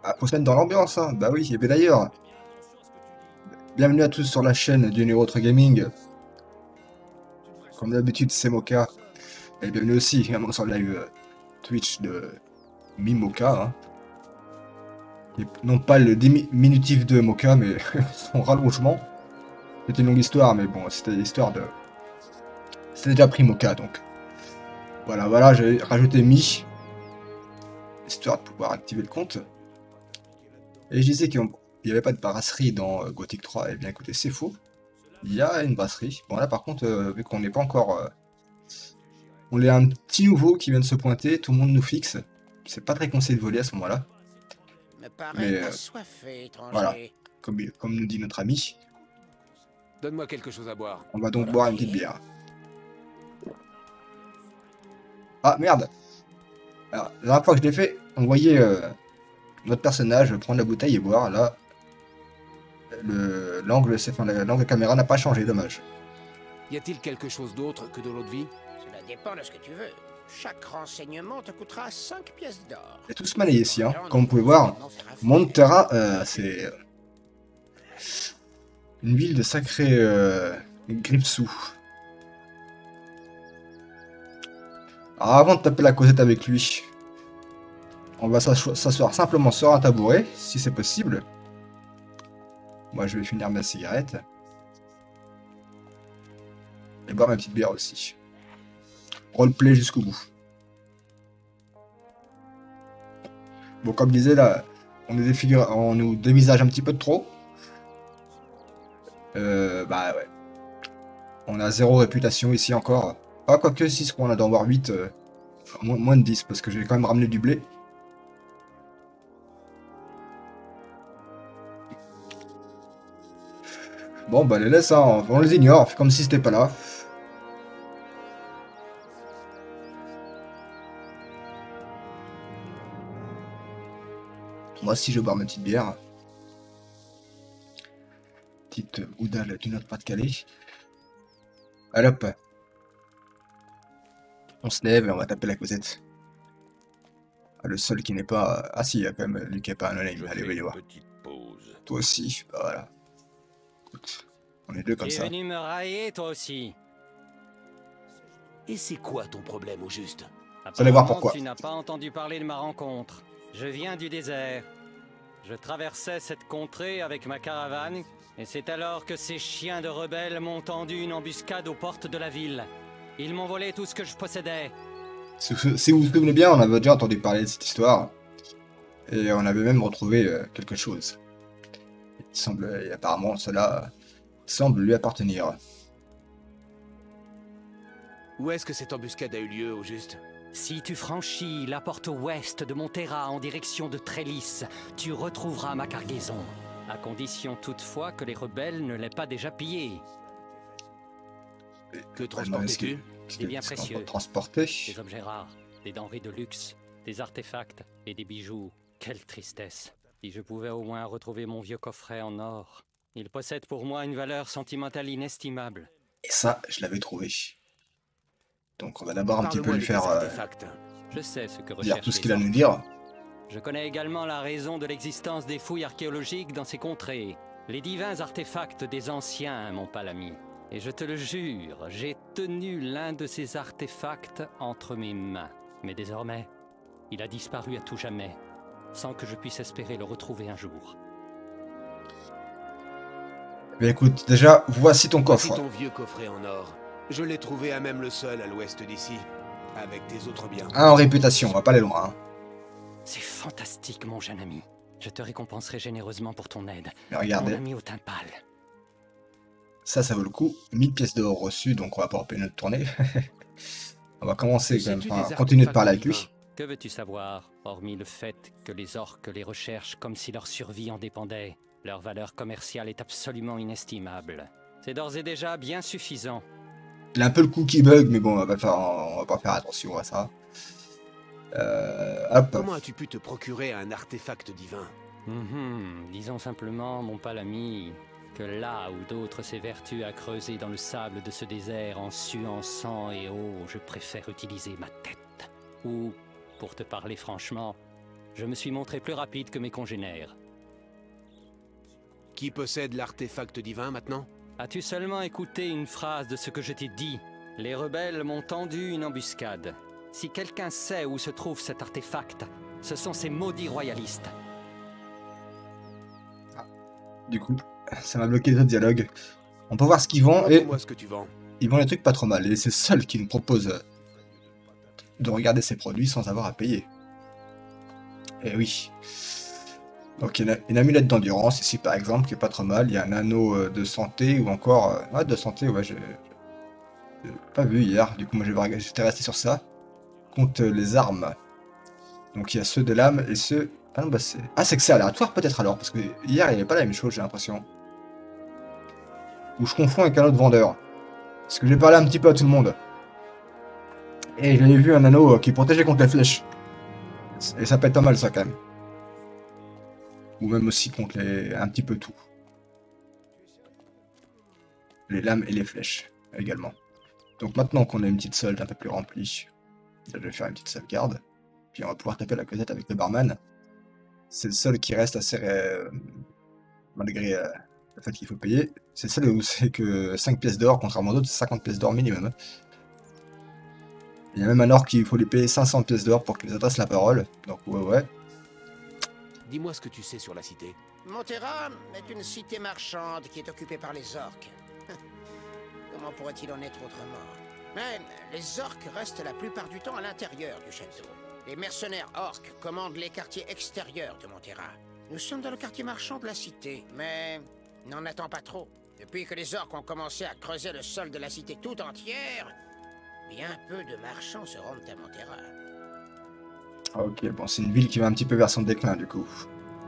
Ah, faut se mettre dans l'ambiance, hein. Bah oui, et bien d'ailleurs, bienvenue à tous sur la chaîne du Neurotre Gaming. Comme d'habitude, c'est Moka. Et bienvenue aussi également sur le live Twitch de Mimoka. Hein. Et non pas le diminutif de Moka, mais son rallongement. C'était une longue histoire, mais bon, c'était l'histoire de... C'était déjà pris Moka, donc... Voilà, j'ai rajouté Mi, histoire de pouvoir activer le compte. Et je disais qu'il n'y avait pas de brasserie dans Gothic 3. Eh bien écoutez, c'est faux. Il y a une brasserie. Bon là par contre, vu qu'on n'est pas encore... on est un petit nouveau qui vient de se pointer, tout le monde nous fixe. C'est pas très conseillé de voler à ce moment-là. Mais voilà, comme nous dit notre ami, Donne-moi quelque chose à boire. on va donc boire une petite bière. Ah merde! Alors, la dernière fois que je l'ai fait, on voyait notre personnage prendre la bouteille et boire. Là, l'angle caméra n'a pas changé, dommage. Y a-t-il quelque chose d'autre que de l'eau de vie? Cela dépend de ce que tu veux. Chaque renseignement te coûtera 5 pièces d'or. Il y a tout ce mané ici, hein. Comme vous pouvez voir, mon terrain, c'est une ville de sacré Gripsou. Alors avant de taper la causette avec lui, on va s'asseoir simplement sur un tabouret, si c'est possible. Moi je vais finir ma cigarette. Et boire ma petite bière aussi. Roleplay jusqu'au bout. Bon, comme je disais là, on nous dévisage un petit peu de trop. Bah ouais. On a 0 réputation ici encore. Ah, quoique 6, on a d'en voir 8. Moins de 10, parce que j'ai quand même ramené du blé. Bon, bah les laisse, hein, on les ignore, on fait comme si c'était pas là. Moi aussi, je vais boire ma petite bière. Petite oudale du Nord-Pas-de-Calais. Allez hop. On se lève et on va taper la causette. Ah, le seul qui n'est pas... Ah si, il y a quand même lui qui n'est pas un anonyme. Allez, voyez voir. Toi aussi, bah voilà. Écoute, on est deux comme ça. Tu es venu me railler, toi aussi. Et c'est quoi ton problème au juste? Vous allez voir pourquoi. Tu n'as pas entendu parler de ma rencontre. Je viens du désert. Je traversais cette contrée avec ma caravane, et c'est alors que ces chiens de rebelles m'ont tendu une embuscade aux portes de la ville. Ils m'ont volé tout ce que je possédais. Si vous vous souvenez bien, on avait déjà entendu parler de cette histoire. Et on avait même retrouvé quelque chose. Et apparemment, cela semble lui appartenir. Où est-ce que cette embuscade a eu lieu au juste? Si tu franchis la porte ouest de Montera en direction de Trélis, tu retrouveras ma cargaison. À condition toutefois que les rebelles ne l'aient pas déjà pillée. Que transportais-tu? Des biens précieux, transporter. des objets rares, des denrées de luxe, des artefacts et des bijoux. Quelle tristesse. Si je pouvais au moins retrouver mon vieux coffret en or. Il possède pour moi une valeur sentimentale inestimable. Et ça, je l'avais trouvé. Donc on va d'abord un petit peu lui faire je sais ce que dire tout ce qu'il a à nous dire. Je connais également la raison de l'existence des fouilles archéologiques dans ces contrées. Les divins artefacts des anciens, mon palami. Et je te le jure, j'ai tenu l'un de ces artefacts entre mes mains. Mais désormais, il a disparu à tout jamais, sans que je puisse espérer le retrouver un jour. Mais écoute, déjà, voici ton coffre. Voici ton vieux coffret en or. Je l'ai trouvé à même le sol à l'ouest d'ici, avec tes autres biens. Un en réputation, on va pas aller loin. Hein. C'est fantastique, mon jeune ami. Je te récompenserai généreusement pour ton aide. Mais regardez. Mon ami au teint pâle. Ça vaut le coup. 1000 pièces d'or reçues, donc on va pouvoir payer notre tournée. On va commencer quand même, enfin, continuer de parler avec lui. Que veux-tu savoir, hormis le fait que les orques les recherchent comme si leur survie en dépendait? Leur valeur commerciale est absolument inestimable. C'est d'ores et déjà bien suffisant. Il a un peu le coup qui bug, mais bon, on va pas faire attention à ça. Hop. Comment as-tu pu te procurer un artefact divin? Disons simplement, mon palami, que là où d'autres s'évertuent à creuser dans le sable de ce désert en suant sang et eau, je préfère utiliser ma tête. Ou, pour te parler franchement, Je me suis montré plus rapide que mes congénères. Qui possède l'artefact divin maintenant? As-tu seulement écouté une phrase de ce que je t'ai dit? Les rebelles m'ont tendu une embuscade. Si quelqu'un sait où se trouve cet artefact, ce sont ces maudits royalistes. Du coup, ça m'a bloqué le dialogue. On peut voir ce qu'ils vendent et Montre-moi ce que tu vends. ils vendent des trucs pas trop mal. Et c'est le seul qui nous propose de regarder ses produits sans avoir à payer. Et oui. Donc il y a une amulette d'endurance ici par exemple qui est pas trop mal. Il y a un anneau de santé ou encore... ouais, de santé, ouais, j'ai pas vu hier. Du coup, moi j'étais resté sur ça. Contre les armes. Donc il y a ceux de l'âme et ceux... Ah non, bah c'est... Ah, c'est que c'est aléatoire peut-être alors, parce que hier il n'y avait pas la même chose, j'ai l'impression. Ou je confonds avec un autre vendeur. Parce que j'ai parlé un petit peu à tout le monde. Et j'avais vu un anneau qui protégeait contre les flèches. Et ça peut être pas mal ça quand même. Ou même aussi contre les... un petit peu tout. Les lames et les flèches également. Donc maintenant qu'on a une petite solde un peu plus remplie, je vais faire une petite sauvegarde. Puis on va pouvoir taper la causette avec le barman. C'est le seul qui reste assez... malgré le fait qu'il faut payer. C'est le seul où c'est que 5 pièces d'or, contrairement aux autres, c'est 50 pièces d'or minimum. Il y a même un orc qu'il faut lui payer 500 pièces d'or pour qu'il nous adresse la parole. Donc ouais. Dis-moi ce que tu sais sur la cité. Montera est une cité marchande qui est occupée par les orques. Comment pourrait-il en être autrement? Mais les orques restent la plupart du temps à l'intérieur du château. Les mercenaires orques commandent les quartiers extérieurs de Montera. Nous sommes dans le quartier marchand de la cité, mais n'en attends pas trop. Depuis que les orques ont commencé à creuser le sol de la cité tout entière, bien peu de marchands se rendent à Montera. Ok, bon, c'est une ville qui va un petit peu vers son déclin du coup.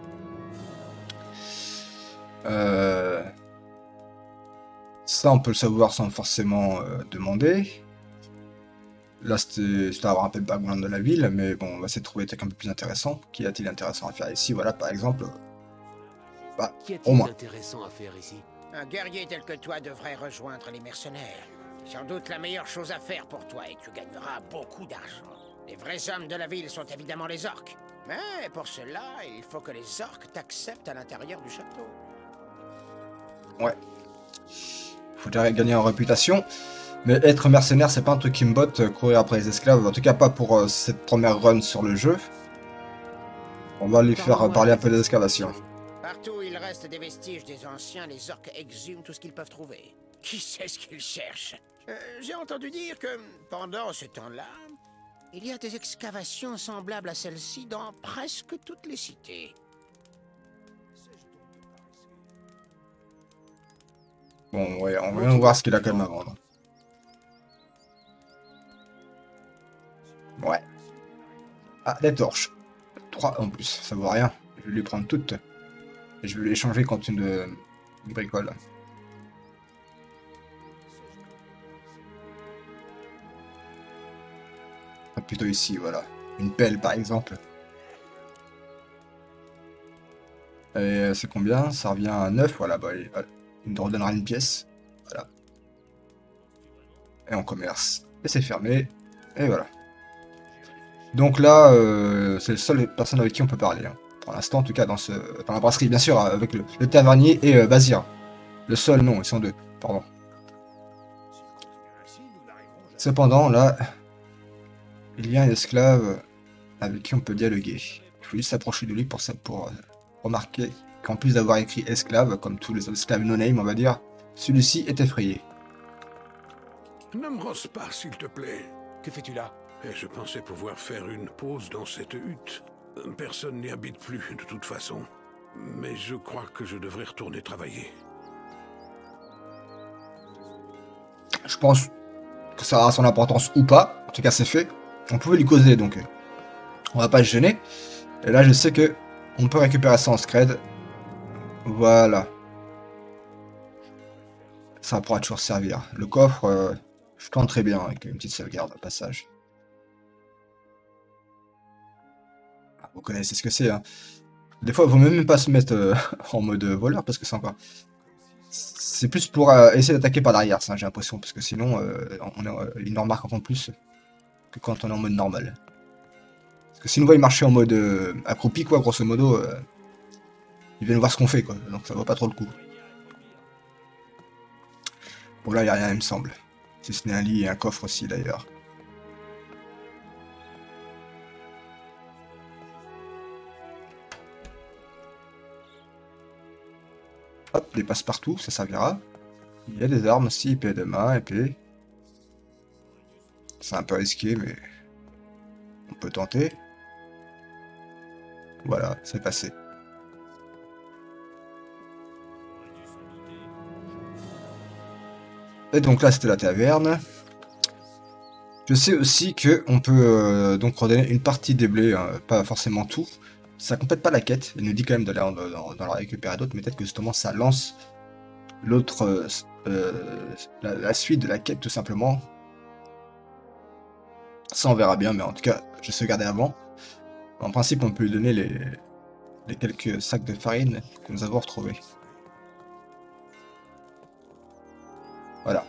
Ça, on peut le savoir sans forcément demander. Là, c'était avoir un peu le background de la ville, mais bon, on va essayer de trouver des trucs un peu plus intéressants. Qu'y a-t-il intéressant à faire ici? Voilà, par exemple. Bah, Qu'y au a-t-il moins. d'intéressant à faire ici? Un guerrier tel que toi devrait rejoindre les mercenaires. Sans doute la meilleure chose à faire pour toi et tu gagneras beaucoup d'argent. Les vrais hommes de la ville sont évidemment les orques. Mais pour cela, il faut que les orques t'acceptent à l'intérieur du château. Ouais. Faudrait gagner en réputation. Mais être mercenaire, c'est pas un truc qui me botte, courir après les esclaves. En tout cas, pas pour cette première run sur le jeu. On va lui faire parler un peu des excavations. Partout où il reste des vestiges des anciens, les orques exhument tout ce qu'ils peuvent trouver. Qui sait ce qu'ils cherchent? J'ai entendu dire que, pendant ce temps-là, il y a des excavations semblables à celle-ci dans presque toutes les cités. Bon, ouais, on va voir ce qu'il a quand même à vendre. Ouais. Ah, des torches. 3 en plus, ça vaut rien. Je vais lui prendre toutes. Et je vais les échanger contre une bricole. Ah, plutôt ici, voilà. Une pelle, par exemple. Et c'est combien? Ça revient à 9, voilà, bah, il nous redonnera une pièce. Voilà. Et on commerce. Et c'est fermé. Et voilà. Donc là, c'est la seule personne avec qui on peut parler. Hein. Pour l'instant, en tout cas, dans la brasserie, bien sûr, avec le tavernier et Bazir. Le seul, non, ils sont deux, pardon. Cependant, là, il y a un esclave avec qui on peut dialoguer. Il faut juste s'approcher de lui pour remarquer qu'en plus d'avoir écrit esclave, comme tous les autres esclaves no-name, on va dire, celui-ci est effrayé. Ne me rosse pas, s'il te plaît. Que fais-tu là? Et je pensais pouvoir faire une pause dans cette hutte. Personne n'y habite plus, de toute façon. Mais je crois que je devrais retourner travailler. Je pense que ça aura son importance ou pas. En tout cas, c'est fait. On pouvait lui causer, donc on va pas se gêner. Et là, je sais que on peut récupérer ça en scred. Voilà. Ça pourra toujours servir. Le coffre, je tente très bien avec une petite sauvegarde au passage. Ah, vous connaissez ce que c'est, hein. Des fois, il vaut même pas se mettre en mode voleur parce que c'est encore... C'est plus pour essayer d'attaquer par derrière, ça, j'ai l'impression, parce que sinon, ils nous remarquent encore plus que quand on est en mode normal. Parce que s'ils nous voient marcher en mode accroupi, quoi, grosso modo, ils viennent voir ce qu'on fait, quoi. Donc ça vaut pas trop le coup. Bon, là, il n'y a rien, il me semble. Si ce n'est un lit et un coffre aussi, d'ailleurs. Hop, des passe-partout, ça servira. Il y a des armes aussi, épée de main, épée. C'est un peu risqué, mais on peut tenter. Voilà, c'est passé. Et donc là, c'était la taverne. Je sais aussi que on peut donc redonner une partie des blés, hein, pas forcément tout. Ça complète pas la quête. Il nous dit quand même d'aller dans la récupérer d'autres, mais peut-être que justement ça lance l'autre, la suite de la quête tout simplement. Ça on verra bien, mais en tout cas, je sais garder avant. En principe, on peut lui donner les quelques sacs de farine que nous avons retrouvés. Voilà.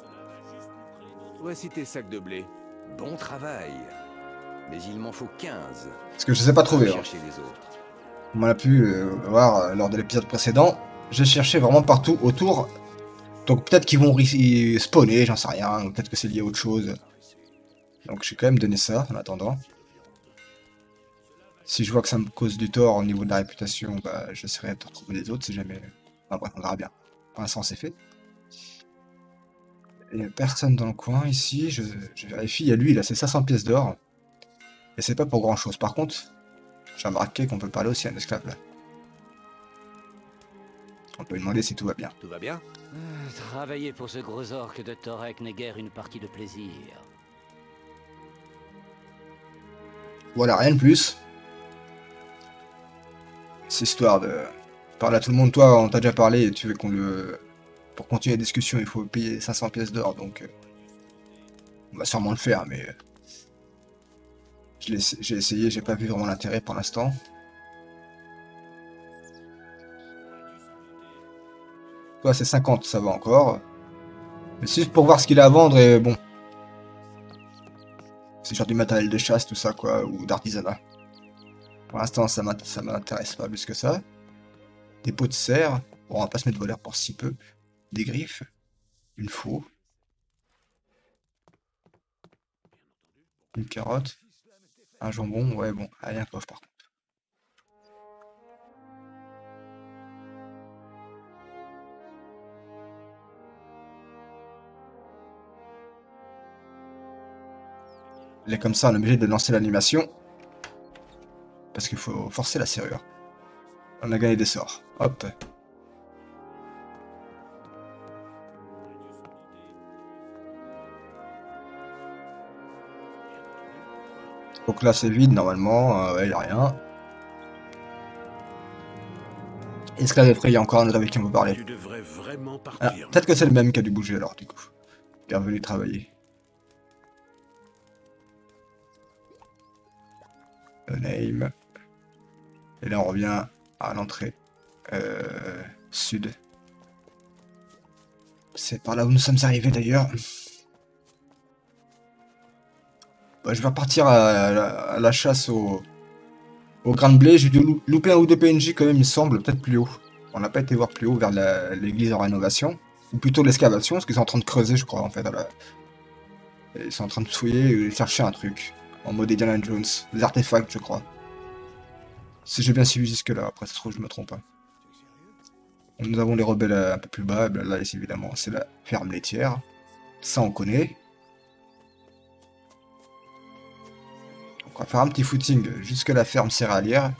Voici tes sacs de blé. Bon travail. Mais il m'en faut 15. Parce que je sais pas trouver. Va Hein. chercher les autres. On l'a pu voir lors de l'épisode précédent. J'ai cherché vraiment partout autour. Donc peut-être qu'ils vont spawner, j'en sais rien. Peut-être que c'est lié à autre chose. Donc j'ai quand même donné ça en attendant. Si je vois que ça me cause du tort au niveau de la réputation, bah j'essaierai de retrouver les autres si jamais. Enfin bref, on verra bien. Pour l'instant c'est fait. Il n'y a personne dans le coin ici. Je vérifie. Il y a lui, il a ses 500 pièces d'or. Et c'est pas pour grand chose. Par contre, j'ai remarqué qu'on peut parler aussi à un esclave là. On peut lui demander si tout va bien. Tout va bien? Travailler pour ce gros orc de Torek n'est guère une partie de plaisir. Voilà, rien de plus. C'est histoire de parler à tout le monde. Toi, on t'a déjà parlé et tu veux qu'on le... Pour continuer la discussion, il faut payer 500 pièces d'or, donc... on va sûrement le faire, mais... j'ai essayé, j'ai pas vu vraiment l'intérêt pour l'instant. Toi, c'est 50, ça va encore. Mais c'est juste pour voir ce qu'il a à vendre et bon... C'est genre du matériel de chasse, tout ça, quoi, ou d'artisanat. Pour l'instant, ça m'intéresse pas plus que ça. Des pots de serre. Bon, on va pas se mettre voleur pour si peu. Des griffes. Une faux. Une carotte. Un jambon. Ouais, bon. Allez, un coffre, par contre. Là, comme ça, on est obligé de lancer l'animation. Parce qu'il faut forcer la serrure. On a gagné des sorts. Hop. Donc là, c'est vide, normalement. Ouais, y a rien. Esclave effrayé, encore un autre avec qui on peut parler. Tu devrais vraiment Ah, partir. peut-être que c'est le même qui a dû bouger, alors, du coup. Bienvenue travailler. Le name. Et là, on revient à l'entrée sud. C'est par là où nous sommes arrivés, d'ailleurs. Bah, je vais repartir à la chasse au grain de blé. J'ai dû louper un ou deux PNJ, quand même, il me semble, peut-être plus haut. On n'a pas été voir plus haut vers l'église en rénovation. Ou plutôt l'excavation, parce qu'ils sont en train de creuser, je crois, en fait. Ils sont en train de fouiller et chercher un truc. En mode Indiana Jones. Des artefacts, je crois. Si j'ai bien suivi jusque-là, après ça se trouve je me trompe. Hein. Nous avons les rebelles un peu plus bas, là évidemment c'est la ferme laitière. Ça on connaît. Donc on va faire un petit footing jusque la ferme céréalière.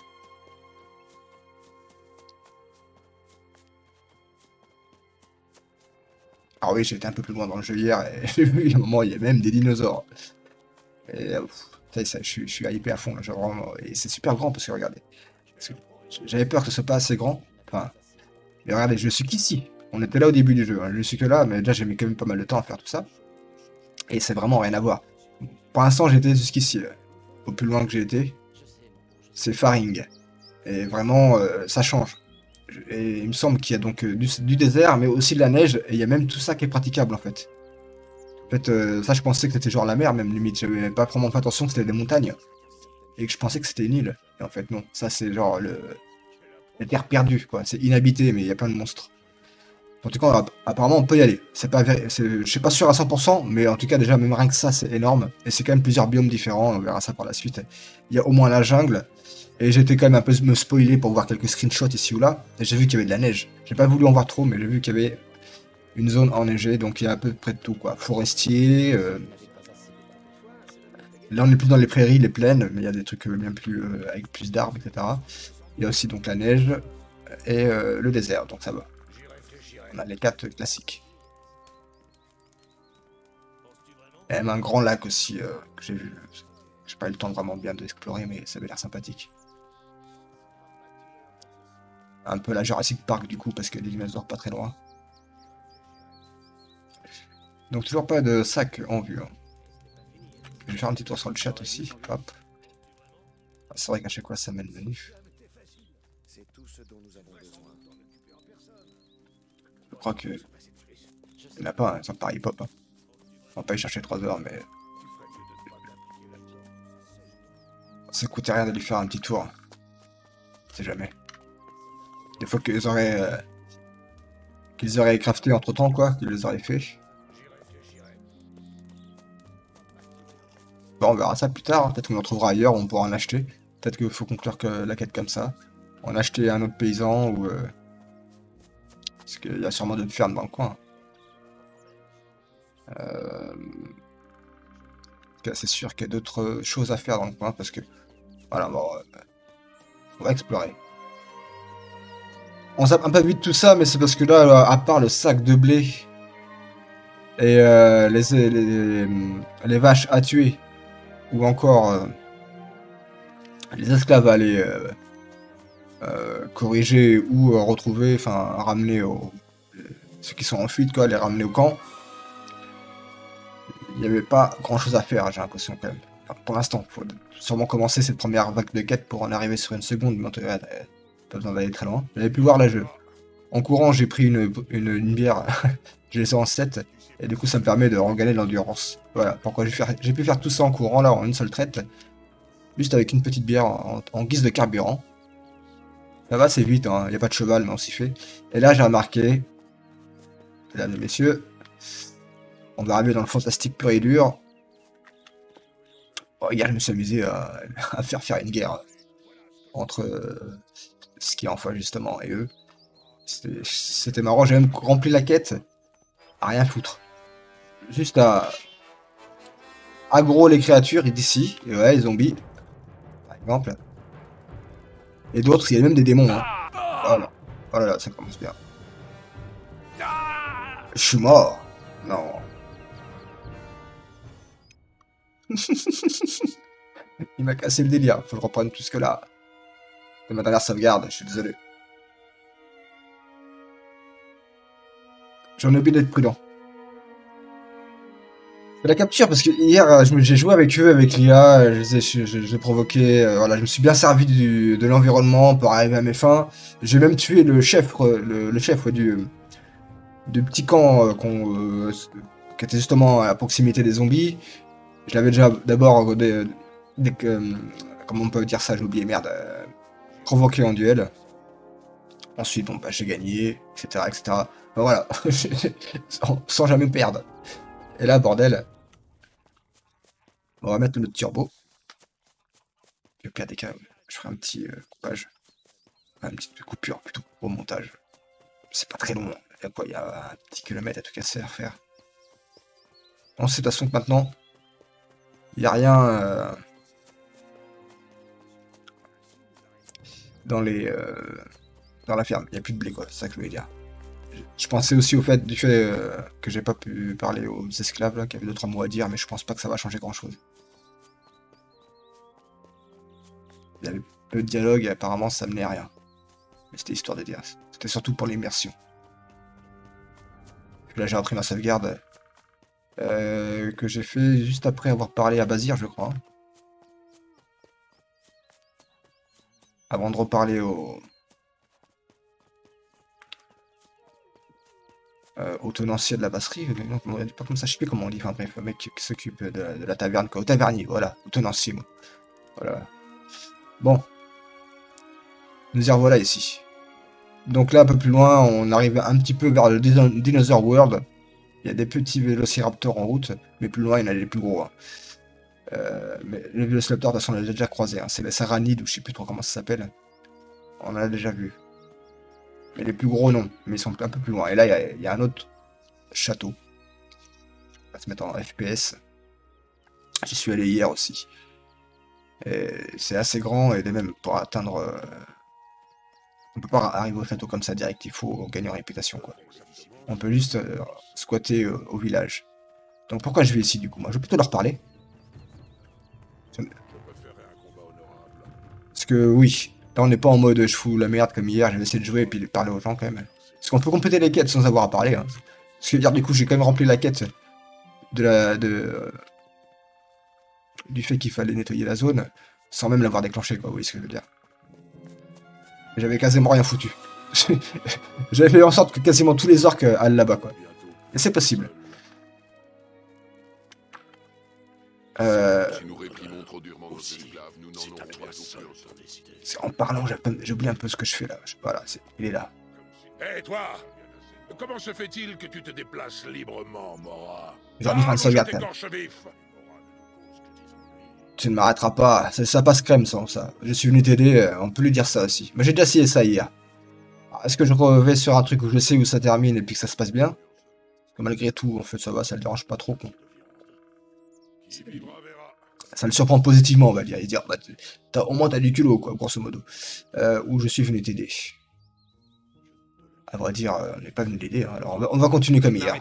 Ah oui, j'ai été un peu plus loin dans le jeu hier et j'ai vu à un moment il y a même des dinosaures. Et ça, je suis hypé à fond là, genre vraiment, et c'est super grand parce que regardez. J'avais peur que ce soit pas assez grand. Enfin, mais regardez, je suis qu'ici. On était là au début du jeu, hein. Je suis que là, mais déjà j'ai mis quand même pas mal de temps à faire tout ça. Et c'est vraiment rien à voir. Pour l'instant, j'ai été jusqu'ici. Au plus loin que j'ai été, c'est Faring. Et vraiment, ça change. Et il me semble qu'il y a donc du désert, mais aussi de la neige, et il y a même tout ça qui est praticable en fait. En fait, ça je pensais que c'était genre la mer, même limite. J'avais pas vraiment fait attention que c'était des montagnes. et que je pensais que c'était une île. Et en fait, non. Ça, c'est genre la terre perdue, quoi. C'est inhabité, mais il y a plein de monstres. En tout cas, apparemment, on peut y aller. C'est pas, je suis pas sûr à 100%, mais en tout cas, déjà, même rien que ça, c'est énorme. Et c'est quand même plusieurs biomes différents. On verra ça par la suite. Il y a au moins la jungle. Et j'étais quand même un peu me spoiler pour voir quelques screenshots ici ou là. Et j'ai vu qu'il y avait de la neige. J'ai pas voulu en voir trop, mais j'ai vu qu'il y avait une zone enneigée. Donc il y a à peu près de tout, quoi. Forestier. Là, on est plus dans les prairies, les plaines, mais il y a des trucs bien plus avec plus d'arbres, etc. Il y a aussi donc la neige et le désert, donc ça va. On a les 4 classiques. Et même un grand lac aussi que j'ai vu. J'ai pas eu le temps vraiment bien d'explorer, mais ça avait l'air sympathique. Un peu la Jurassic Park du coup, parce que les dinosaures pas très loin. Donc toujours pas de sac en vue. Hein. Je vais faire un petit tour sur le chat aussi. Hop. C'est vrai qu'à chaque fois ça mène le menu. Je crois que... Il n'y en a pas, ça me paraît hip-hop. Hein. On va pas y chercher 3 heures, mais... Ça coûtait rien de lui faire un petit tour. On sait jamais. Des fois qu'ils auraient... crafté entre temps, quoi. Qu'ils les auraient fait. Bon, on verra ça plus tard. Hein. Peut-être qu'on en trouvera ailleurs, on pourra en acheter. Peut-être qu'il faut conclure que la quête comme ça. En acheter un autre paysan ou... Parce qu'il y a sûrement d'autres fermes dans le coin. C'est sûr qu'il y a d'autres choses à faire dans le coin parce que... Voilà, bon... on va explorer. On zappe un peu vite tout ça, mais c'est parce que là, à part le sac de blé et les vaches à tuer, ou encore les esclaves à aller corriger ou retrouver, enfin ramener ceux qui sont en fuite, quoi, les ramener au camp. Il n'y avait pas grand chose à faire, j'ai l'impression quand même. Enfin, pour l'instant, il faut sûrement commencer cette première vague de quête pour en arriver sur une seconde, mais en tout cas, pas besoin d'aller très loin. J'avais pu voir la jeu. En courant, j'ai pris une bière, j'ai laissé en 7, et du coup ça me permet de regagner de l'endurance. Voilà, pourquoi j'ai pu faire tout ça en courant, là, en une seule traite, juste avec une petite bière en guise de carburant. Ça va, c'est vite, hein. Il n'y a pas de cheval, mais on s'y fait. Et là, j'ai remarqué, mesdames et messieurs, on va arriver dans le fantastique pur et dur. Oh, hier, je me suis amusé à faire une guerre entre ce qui est enfin justement et eux. C'était marrant, j'ai même rempli la quête à rien foutre. Juste à aggro les créatures d'ici, et ouais, les zombies, par exemple. Et d'autres, il y a même des démons. Hein. Voilà. Voilà, là, ça commence bien. Je suis mort. Non. Il m'a cassé le délire. Faut que je reprenne tout ce que là. C'est ma dernière sauvegarde, je suis désolé. J'en ai oublié d'être prudent. La capture, parce que hier, j'ai joué avec eux, avec l'IA, je provoqué, voilà, je me suis bien servi de l'environnement pour arriver à mes fins. J'ai même tué le chef, le chef du petit camp qui était justement à la proximité des zombies. Je l'avais déjà d'abord, comment on peut dire ça, j'ai oublié, merde, provoqué en duel. Ensuite, bon, bah, j'ai gagné, etc., etc. Ben, voilà, sans jamais perdre. Et là, bordel, on va mettre notre turbo. Et au pire des cas, je ferai un petit coupage. Une petite coupure plutôt au montage. C'est pas très long. Il y a quoi? Il y a un petit kilomètre à tout casser à faire. On sait de toute façon que maintenant, il n'y a rien dans la ferme. Il n'y a plus de blé, quoi. C'est ça que je voulais dire. Je pensais aussi au fait que j'ai pas pu parler aux esclaves là, qui avaient d'autres mots à dire, mais je pense pas que ça va changer grand chose. Il y avait peu de dialogue et apparemment ça menait à rien. Mais c'était histoire de dire. C'était surtout pour l'immersion. Là j'ai repris ma sauvegarde que j'ai fait juste après avoir parlé à Bazir, je crois. Avant de reparler au tenancier de la brasserie, pas comme ça, je sais plus comment on dit, enfin bref, le mec qui s'occupe de la taverne, quoi, au tavernier, voilà, au tenancier, moi. Voilà, Bon. Nous y revoilà ici. Donc là, un peu plus loin, on arrive un petit peu vers le Dinosaur World. Il y a des petits vélociraptors en route, mais plus loin, il y en a les plus gros. Hein. Mais les vélociraptors, de toute façon, on les a déjà croisés. Hein. C'est les saranides, ou je sais plus trop comment ça s'appelle. On en a déjà vu. Mais les plus gros, non. Mais ils sont un peu plus loin. Et là, il y a un autre château. On va se mettre en FPS. J'y suis allé hier aussi. C'est assez grand, et même pour atteindre... On peut pas arriver au château comme ça direct, il faut gagner en réputation, quoi. On peut juste squatter au village. Donc pourquoi je vais ici, du coup? Moi, je vais plutôt leur parler. Parce que, oui, là, on n'est pas en mode je fous la merde comme hier, je vais essayer de jouer et puis de parler aux gens, quand même. Parce qu'on peut compléter les quêtes sans avoir à parler, hein. Parce que hier, du coup, j'ai quand même rempli la quête du fait qu'il fallait nettoyer la zone, sans même l'avoir déclenché, quoi, vous voyez ce que je veux dire. J'avais quasiment rien foutu. J'avais fait en sorte que quasiment tous les orques allent là-bas, quoi. Et c'est possible. En parlant, j'oublie un peu ce que je fais là. Voilà, il est là. Hé, toi! Comment se fait-il que tu te déplaces librement, Mora? J'ai envie de faire une sauvegarde, quand même. Tu ne m'arrêteras pas, ça passe crème sans ça. Je suis venu t'aider, on peut lui dire ça aussi. Mais j'ai déjà essayé ça hier. Est-ce que je vais sur un truc où je sais où ça termine et puis que ça se passe bien? Parce que malgré tout, en fait, ça va, ça le dérange pas trop. Ça le surprend positivement, on va dire. Il dire, bah, au moins t'as du culot, quoi, grosso modo. Où je suis venu t'aider. À vrai dire, on n'est pas venu l'aider, hein. Alors on va continuer comme hier.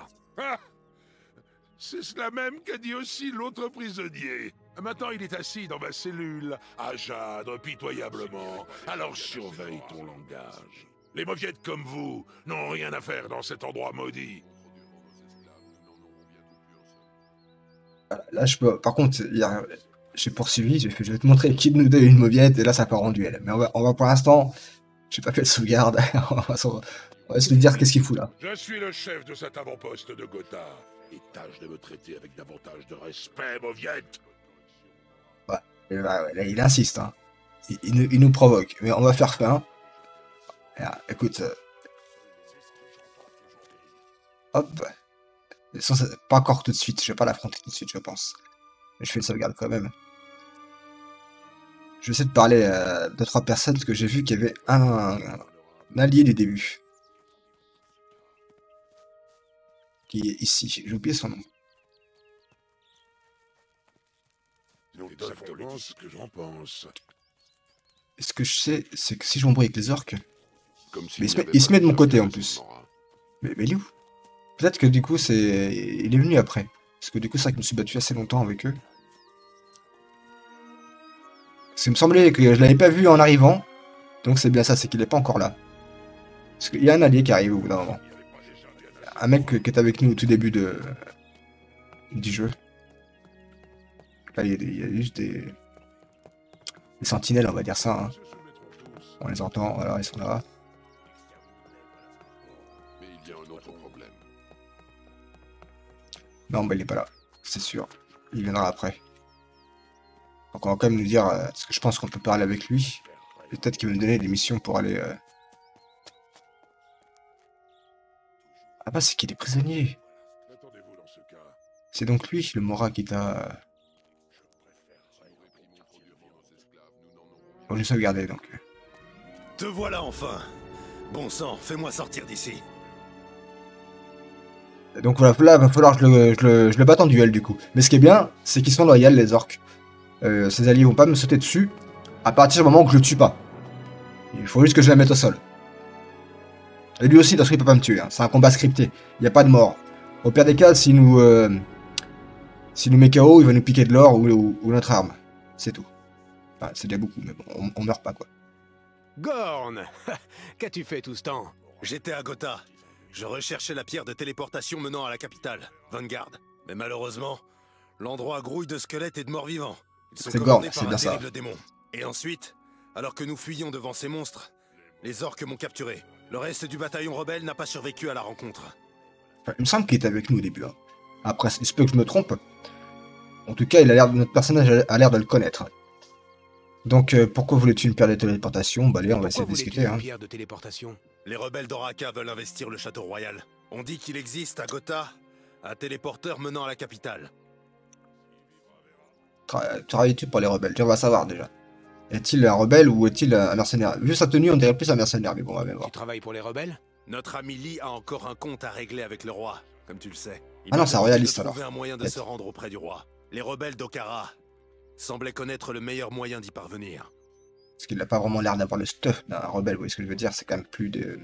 C'est cela même qu'a dit aussi l'autre prisonnier. Maintenant, il est assis dans ma cellule, à geindre pitoyablement. Alors surveille ton langage. Les mauviettes comme vous n'ont rien à faire dans cet endroit maudit. Voilà, là, je peux. Par contre, hier, j'ai poursuivi, je vais te montrer qui de nous deux est une mauviette, et là, ça part en duel. Mais on va pour l'instant, j'ai pas fait de sauvegarde. on va se lui dire qu'est-ce qu'il fout là. Je suis le chef de cet avant-poste de Gotha. Et tâche de me traiter avec davantage de respect, mauviette. Ouais, là, il insiste, hein. Il nous provoque, mais on va faire fin. Alors, écoute, hop, pas encore tout de suite, je vais pas l'affronter tout de suite, je pense. Mais je fais une sauvegarde quand même. Je vais essayer de parler à 2-3 personnes, parce que j'ai vu qu'il y avait un allié du début. Qui est ici, j'ai oublié son nom. C'est exactement ce que j'en pense. Et ce que je sais, c'est que si je m'embrouille avec les orques, mais il se met de mon côté en plus. Mais il est où? Peut-être que du coup, il est venu après. Parce que du coup, c'est vrai que je me suis battu assez longtemps avec eux. Parce qu'il me semblait que je l'avais pas vu en arrivant. Donc c'est bien ça, c'est qu'il est pas encore là. Parce qu'il y a un allié qui arrive au bout d'un moment. Un mec qui est avec nous au tout début du jeu. Là, il y a juste des sentinelles, on va dire ça. Hein. On les entend, voilà, ils sont là. Non, bah il est pas là, c'est sûr. Il viendra après. Donc on va quand même nous dire, parce que je pense qu'on peut parler avec lui. Peut-être qu'il va nous donner des missions pour aller... Ah bah c'est qu'il est prisonnier. C'est donc lui, le Mora, qui t'a... Bon, j'ai sauvegardé donc. Te voilà enfin. Bon sang, fais-moi sortir d'ici. Donc voilà, là, va falloir que je le batte en duel du coup. Mais ce qui est bien, c'est qu'ils sont loyaux, les orques. Ces alliés vont pas me sauter dessus à partir du moment où je le tue pas. Il faut juste que je la mette au sol. Et lui aussi, parce qu'il peut pas me tuer. Hein. C'est un combat scripté. Il n'y a pas de mort. Au pire des cas, s'il nous met KO, il va nous piquer de l'or ou notre arme. C'est tout. Enfin, c'est déjà beaucoup, mais bon, on meurt pas quoi. Gorn, qu'as-tu fait tout ce temps? J'étais à Gotha. Je recherchais la pierre de téléportation menant à la capitale, Vanguard. Mais malheureusement, l'endroit grouille de squelettes et de morts vivants. Ils sont commandés par un terrible démon. Et ensuite, alors que nous fuyions devant ces monstres, les orques m'ont capturé. Le reste du bataillon rebelle n'a pas survécu à la rencontre. Enfin, il me semble qu'il était avec nous au début. Hein. Après, il se peut que je me trompe. En tout cas, notre personnage a l'air de le connaître. Donc, pourquoi voulais-tu une pierre de téléportation? Bah allez, on va essayer de Pourquoi discuter. voulais-tu une Hein. pierre de téléportation? Les rebelles d'Oraka veulent investir le château royal. On dit qu'il existe à Gotha un téléporteur menant à la capitale. Travailles-tu pour les rebelles? On va savoir déjà. Est-il un rebelle ou est-il un mercenaire? Vu sa tenue, on dirait plus un mercenaire, mais bon, on va bien voir. Tu travailles pour les rebelles? Notre ami Lee a encore un compte à régler avec le roi, comme tu le sais. Ah non, c'est un royaliste alors. Trouver un moyen de se rendre auprès du roi. Les rebelles d'Okara semblaient connaître le meilleur moyen d'y parvenir. Parce qu'il n'a pas vraiment l'air d'avoir le stuff d'un rebelle, vous voyez ce que je veux dire? C'est quand même plus de...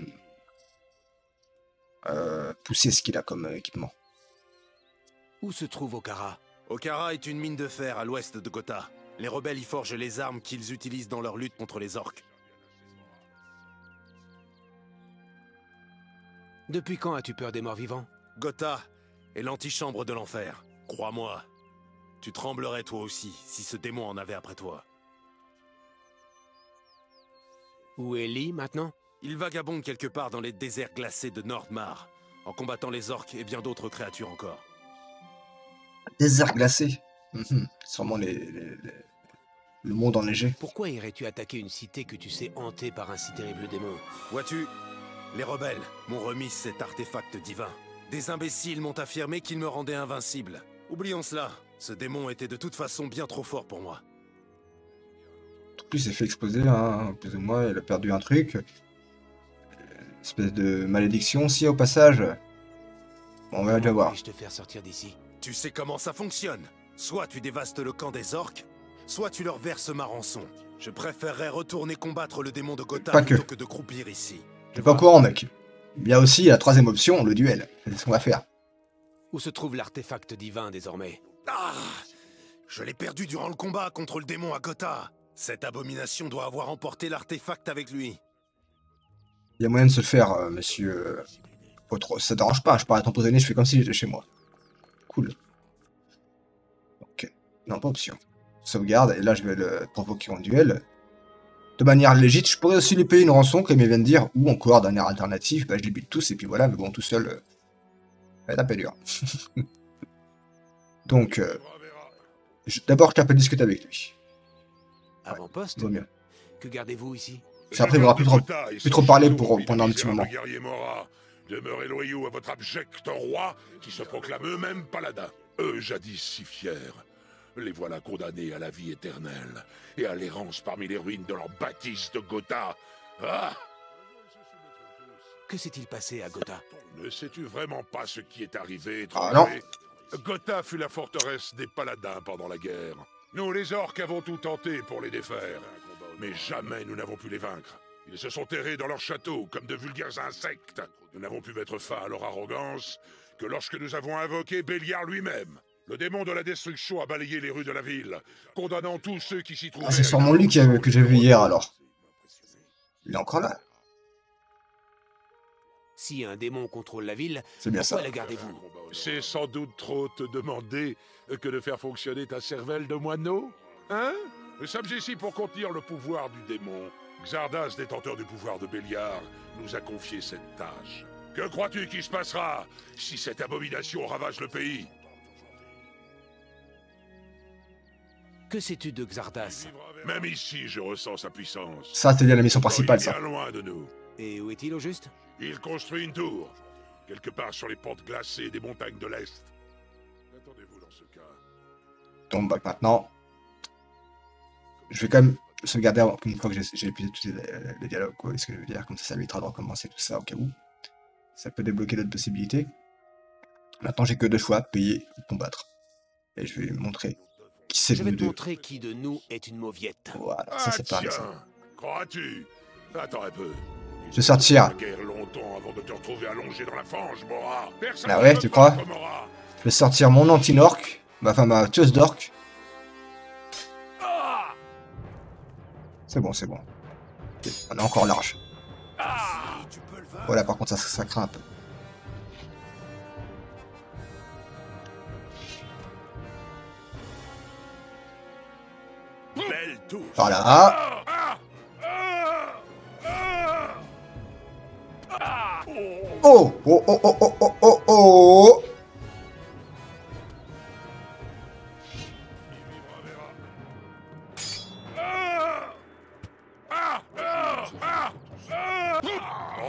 poussé ce qu'il a comme équipement. Où se trouve Okara? Okara est une mine de fer à l'ouest de Gotha. Les rebelles y forgent les armes qu'ils utilisent dans leur lutte contre les orques. Depuis quand as-tu peur des morts vivants? Gotha est l'antichambre de l'enfer. Crois-moi, tu tremblerais toi aussi si ce démon en avait après toi. Où est Lee maintenant? Il vagabonde quelque part dans les déserts glacés de Nordmar, en combattant les orques et bien d'autres créatures encore. Désert glacé. Sûrement le monde enneigé. Pourquoi irais-tu attaquer une cité que tu sais hantée par un si terrible démon? Vois-tu, les rebelles m'ont remis cet artefact divin. Des imbéciles m'ont affirmé qu'il me rendait invincible. Oublions cela, ce démon était de toute façon bien trop fort pour moi. En plus, il s'est fait exploser, hein, plus ou moins, il a perdu un truc. Espèce de malédiction aussi au passage. Bon, on va déjà voir. Puis-je te faire sortir d'ici? Tu sais comment ça fonctionne. Soit tu dévastes le camp des orques, soit tu leur verses ma rançon. Je préférerais retourner combattre le démon de Gotha plutôt que de croupir ici. T'es pas au courant, mec. Il y a aussi la troisième option, le duel. C'est ce qu'on va faire. Où se trouve l'artefact divin désormais? Ah! Je l'ai perdu durant le combat contre le démon à Gotha. Cette abomination doit avoir emporté l'artefact avec lui. Il y a moyen de se le faire, monsieur... Ça dérange pas, je pars à t'empoisonner, je fais comme si j'étais chez moi. Cool. Ok. Non, pas option. Sauvegarde, et là je vais le provoquer en duel. De manière légitime, je pourrais aussi lui payer une rançon, comme il vient de dire, ou encore d'un air alternatif, bah je les bute tous, et puis voilà, mais bon, tout seul, ça va être un peu dur. Donc, d'abord, je peux discuter avec lui. Avant-poste? Vaut mieux. Que gardez-vous ici? C'est après, il ne faudra plus trop parler pendant un petit moment. Demeurez loyaux à votre abject roi, qui se proclame eux-mêmes paladins. Eux, jadis si fiers, les voilà condamnés à la vie éternelle et à l'errance parmi les ruines de leur bâtisse de Gotha. Ah! Que s'est-il passé à Gotha? Ne sais-tu vraiment pas ce qui est arrivé, Ah non. Gotha fut la forteresse des paladins pendant la guerre. Nous, les orques, avons tout tenté pour les défaire, mais jamais nous n'avons pu les vaincre. Ils se sont terrés dans leur château comme de vulgaires insectes. Nous n'avons pu mettre fin à leur arrogance que lorsque nous avons invoqué Béliard lui-même. Le démon de la destruction a balayé les rues de la ville, condamnant tous ceux qui s'y trouvaient. Ah, c'est sûrement lui que j'ai vu hier, alors. Il est encore là. Si un démon contrôle la ville, C'est bien pourquoi ça. la gardez-vous? C'est sans doute trop te demander que de faire fonctionner ta cervelle de moineau. Hein? Nous sommes ici pour contenir le pouvoir du démon. Xardas, détenteur du pouvoir de Béliard, nous a confié cette tâche. Que crois-tu qui se passera si cette abomination ravage le pays? Que sais-tu de Xardas? Même ici, je ressens sa puissance. Ça, c'était bien la mission principale, Il est ça. bien loin de nous. Et où est-il au juste? Il construit une tour, quelque part sur les pentes glacées des montagnes de l'Est. Qu'attendez-vous dans ce cas? Donc, bah, maintenant, je vais quand même sauvegarder une fois que j'ai épuisé tous les dialogues, quoi, ce que je veux dire, comme ça évitera de recommencer tout ça au cas où. Ça peut débloquer d'autres possibilités. Maintenant, j'ai que deux choix, payer ou combattre. Et je vais montrer qui c'est Je de vais nous te deux. montrer qui de nous est une mauviette. Voilà, ça c'est pareil, ça. tiens, crois-tu? Attends un peu. Je vais sortir. La guerre longtemps avant de te retrouver allongé dans la fange, Mora. Personne Ah ouais, ne tu peut crois? battre Mora. Je vais sortir mon anti-orc, enfin ma tueuse d'orc. Ah! C'est bon, c'est bon. Ok, on est encore large. Voilà, par contre, ça craint un peu. Belle touche. Voilà. Ah! Ah! Ah! Ah! Oh! Oh, oh, oh, oh, oh, oh, oh!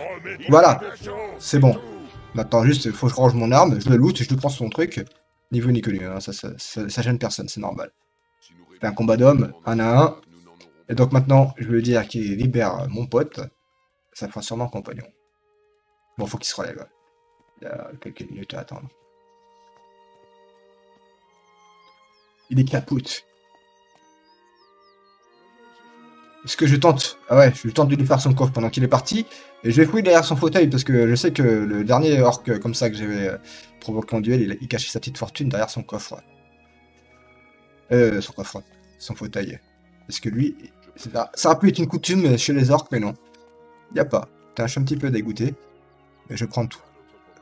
Voilà, c'est bon. Maintenant, juste, il faut que je range mon arme, je le loot et je le prends son truc. Ni vu ni connu, hein. Ça gêne personne, c'est normal. C'est un combat d'hommes, 1 à 1. Et donc maintenant, je veux dire qu'il libère mon pote. Ça fera sûrement compagnon. Bon, faut qu'il se relève. Il y a quelques minutes à attendre. Il est capoute. Est-ce que je tente? Ah ouais, je tente de lui faire son coffre pendant qu'il est parti. Et je vais fouiller derrière son fauteuil parce que je sais que le dernier orc comme ça que j'avais provoqué en duel, il cachait sa petite fortune derrière son coffre. Son coffre. Son fauteuil. Est-ce que lui... Ça aurait pu être une coutume chez les orcs, mais non. Y a pas. Je suis un petit peu dégoûté. Mais je prends tout.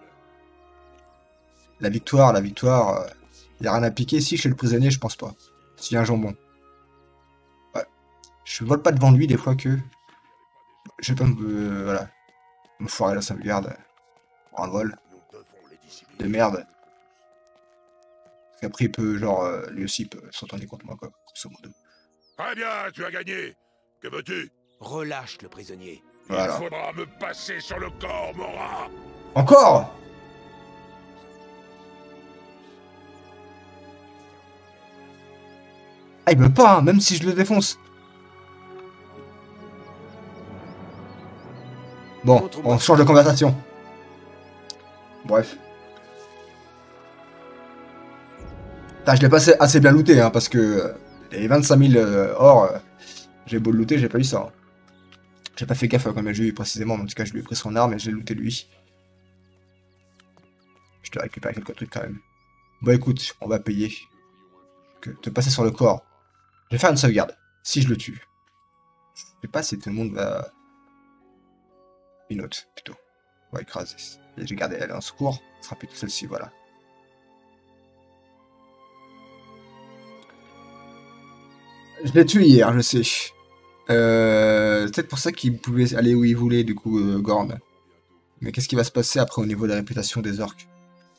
La victoire, y a rien à piquer. Si chez le prisonnier, je pense pas. S'il y a un jambon. Ouais. Je vole pas devant lui des fois que... Je vais pas me... voilà. Me foirer la sauvegarde. Pour un vol. De merde. Parce qu'après, il peut, genre, lui aussi, il peut s'entendre contre moi, quoi. Grosso modo. Très bien, tu as gagné. Que veux-tu? Relâche le prisonnier. Voilà. Il faudra me passer sur le corps, Mora. Encore? Ah, il veut pas, hein, même si je le défonce. Bon, on change de conversation. Bref. Putain, je l'ai pas assez bien looté, hein, parce que les 25 000 or, j'ai beau le looter, j'ai pas eu ça. Hein. J'ai pas fait gaffe à combien j'ai eu précisément, mais en tout cas, je lui ai pris son arme et j'ai looté lui. Je te récupère quelques trucs quand même. Bon, écoute, on va payer. Que te passer sur le corps. Je vais faire une sauvegarde. Si je le tue. Je sais pas si tout le monde va... Une autre, plutôt. On va écraser. Et j'ai gardé elle en secours. Ce sera plutôt celle-ci, voilà. Je l'ai tué hier, je sais. C'est peut-être pour ça qu'il pouvait aller où il voulait, du coup, Gorn. Mais qu'est-ce qui va se passer après au niveau de la réputation des orques?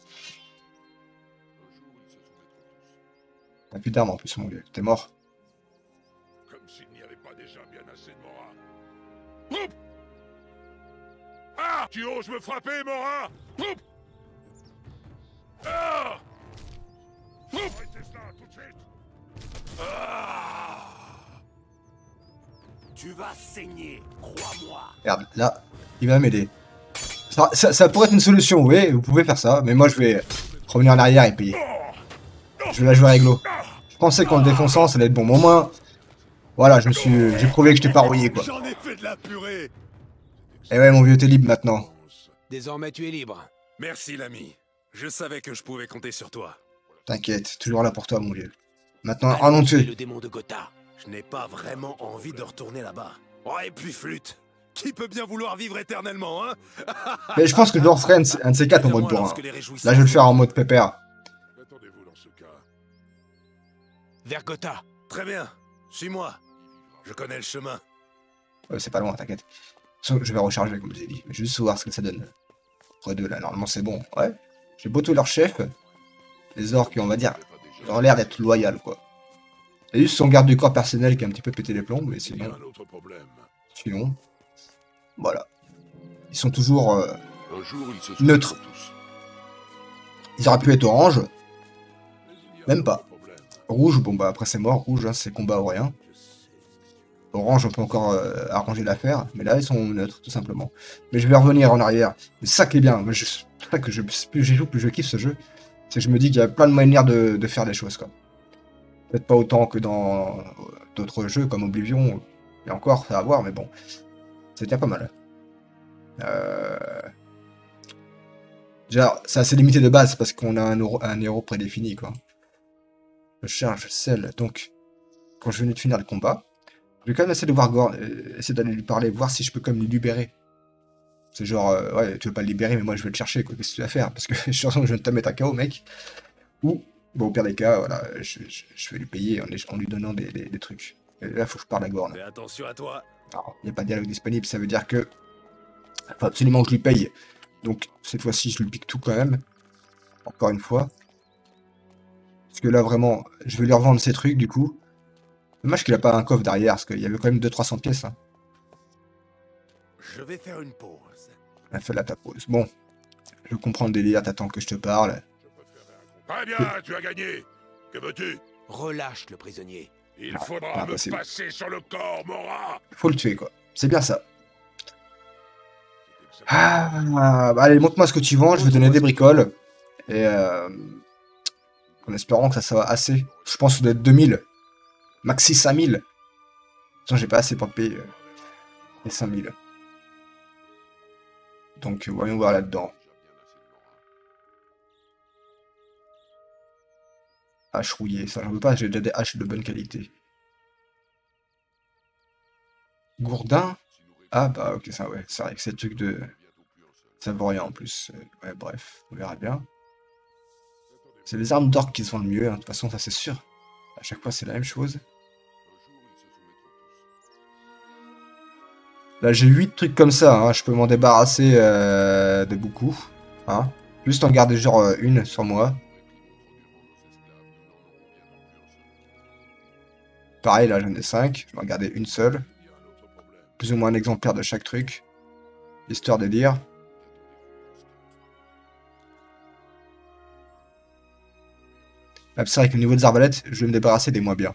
T'as plus d'armes en plus, mon vieux. T'es mort. Comme s'il n'y avait pas déjà bien assez de Mora. Oup! Ah! Tu oses me frapper, Mora? Oup! Ah! Oup! Arrêtez cela, tout de suite! Ah! Tu vas saigner, crois-moi. Regarde, là, il va m'aider. Ça pourrait être une solution, oui, vous pouvez faire ça. Mais moi, je vais revenir en arrière et payer. Je vais la jouer réglo. Je pensais qu'en le défonçant, ça allait être bon. Mais au moins, voilà, j'ai prouvé que je t'ai pas rouillé, quoi. J'en ai fait de la purée. Eh ouais, mon vieux, t'es libre maintenant. Désormais, tu es libre. Merci, l'ami. Je savais que je pouvais compter sur toi. T'inquiète, toujours là pour toi, mon vieux. Maintenant, Allons allons tuer tuer. le démon de Gotha. Je n'ai pas vraiment envie de retourner là-bas. Oh, et puis flûte. Qui peut bien vouloir vivre éternellement, hein? Mais je pense que je le referai un de ces quatre en mode bourrin. Là, je vais le faire en mode pépère. Qu'attendez-vous dans ce cas? Vers Gotha. Très bien. Suis-moi. Je connais le chemin. C'est pas loin, t'inquiète. Je vais recharger, comme je vous ai dit. Mais juste voir ce que ça donne. Entre deux, là, normalement, c'est bon. Ouais. J'ai beau tout leur chef. Les orques, on va dire, ils ont l'air d'être loyaux, quoi. Il y a juste son garde du corps personnel qui a un petit peu pété les plombs, mais Il y a sinon... un autre problème. Sinon... Voilà. Ils sont toujours Un jour, ils se neutres. souviendront tous. Ils auraient pu être orange. Mais il y a Même un pas. autre problème. Rouge, bon bah après c'est mort. Rouge, hein, c'est combat ou rien. Orange, on peut encore arranger l'affaire. Mais là, ils sont neutres, tout simplement. Mais je vais revenir en arrière. Mais c'est ça qui est bien. Moi, c'est pour ça que plus j'y joue, plus je kiffe ce jeu. C'est que je me dis qu'il y a plein de manières de faire les choses, quoi. Peut-être pas autant que dans d'autres jeux comme Oblivion. Et encore, ça va voir, mais bon. C'est déjà pas mal. Déjà, c'est assez limité de base parce qu'on a un héros prédéfini, quoi. Je charge celle. Donc, quand je venais de finir le combat, je vais quand même essayer de voir Gorn, essayer d'aller lui parler, voir si je peux quand même le libérer. C'est genre, ouais, tu veux pas le libérer, mais moi je vais le chercher, quoi. Qu'est-ce que tu vas faire? Parce que je suis sûr que je viens de te mettre à KO, mec. Ou, bon, au pire des cas, voilà, je vais lui payer en lui donnant des trucs. Et là, faut que je parle à Gorn. Fais attention à toi. Alors, il n'y a pas de dialogue disponible, ça veut dire que faut absolument que je lui paye. Donc, cette fois-ci, je lui pique tout quand même. Encore une fois. Parce que là, vraiment, je vais lui revendre ses trucs, du coup. Dommage qu'il a pas un coffre derrière, parce qu'il y avait quand même 200-300 pièces. Hein. Je vais faire une pause. Elle fait là ta pause. Bon, je comprends le délire, t'attends que je te parle. Très bien, tu as gagné. Que veux-tu? Relâche le prisonnier. Il faudra pas me possible. passer sur le corps, Mora. Faut le tuer, quoi. C'est bien ça. Ah, bah, allez, montre-moi ce que tu vends, je vais donner des bricoles. Et en espérant que ça va assez. Je pense que ça doit être 2000. Maxi 5000. Putain, j'ai pas assez pour payer les 5000. Donc, voyons voir là-dedans. Hache rouillée, ça j'en veux pas, j'ai déjà des haches de bonne qualité. Gourdin? Ah bah ok, ça ouais, c'est vrai que c'est le truc de... Ça vaut rien en plus. Ouais, bref, on verra bien. C'est les armes d'orque qui se vendent mieux, hein. De toute façon, ça c'est sûr. À chaque fois, c'est la même chose. Là, j'ai 8 trucs comme ça, hein. Je peux m'en débarrasser de beaucoup. Hein. Juste en garder genre une sur moi. Pareil, là, j'en ai 5. Je vais en garder une seule. Plus ou moins un exemplaire de chaque truc. Histoire de dire. Ah, c'est vrai que au niveau des arbalètes, je vais me débarrasser des moins bien.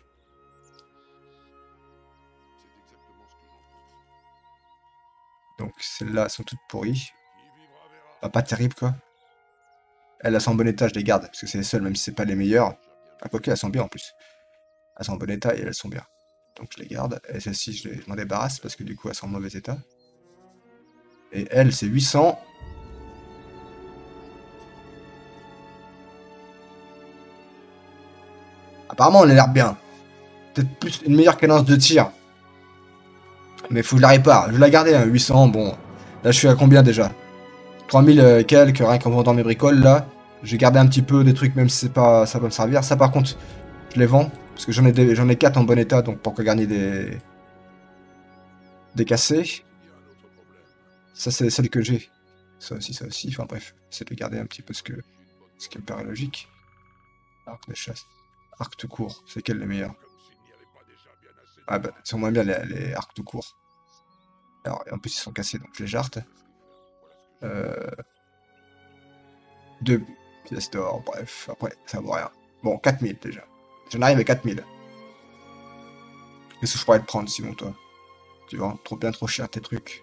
Donc celles-là sont toutes pourries. Ah, pas terrible quoi. Elles sont en bon état, je les garde, parce que c'est les seules, même si c'est pas les meilleures. Ah, quoique, elles sont bien en plus. Elles sont en bon état et elles sont bien. Donc je les garde. Et celles-ci, je m'en débarrasse, parce que du coup, elles sont en mauvais état. Et elles, c'est 800. Apparemment, on a l'air bien. Peut-être plus une meilleure cadence de tir. Mais faut que je la répare. Je vais la garder, hein, 800. Bon, là, je suis à combien déjà? 3000 quelques, rien qu'en vendant mes bricoles, là. J'ai gardé un petit peu des trucs, même si c'est pas, ça va me servir. Ça, par contre, je les vends. Parce que j'en ai 4 en bon état, donc pourquoi gagner des cassés. Ça, c'est celle que j'ai. Ça aussi, ça aussi. Enfin bref, c'est de garder un petit peu ce qui me paraît logique. Arc de chasse. Arc tout court, c'est quel les meilleurs? Ah bah, c'est moins bien les arcs tout court. Alors, en plus, ils sont cassés, donc je les jarte. 2 pièces d'or, bref, après, ça vaut rien. Bon, 4000 déjà. J'en arrive à 4000. Qu'est-ce que je pourrais te prendre, Simon, toi? Tu vends bien trop cher tes trucs.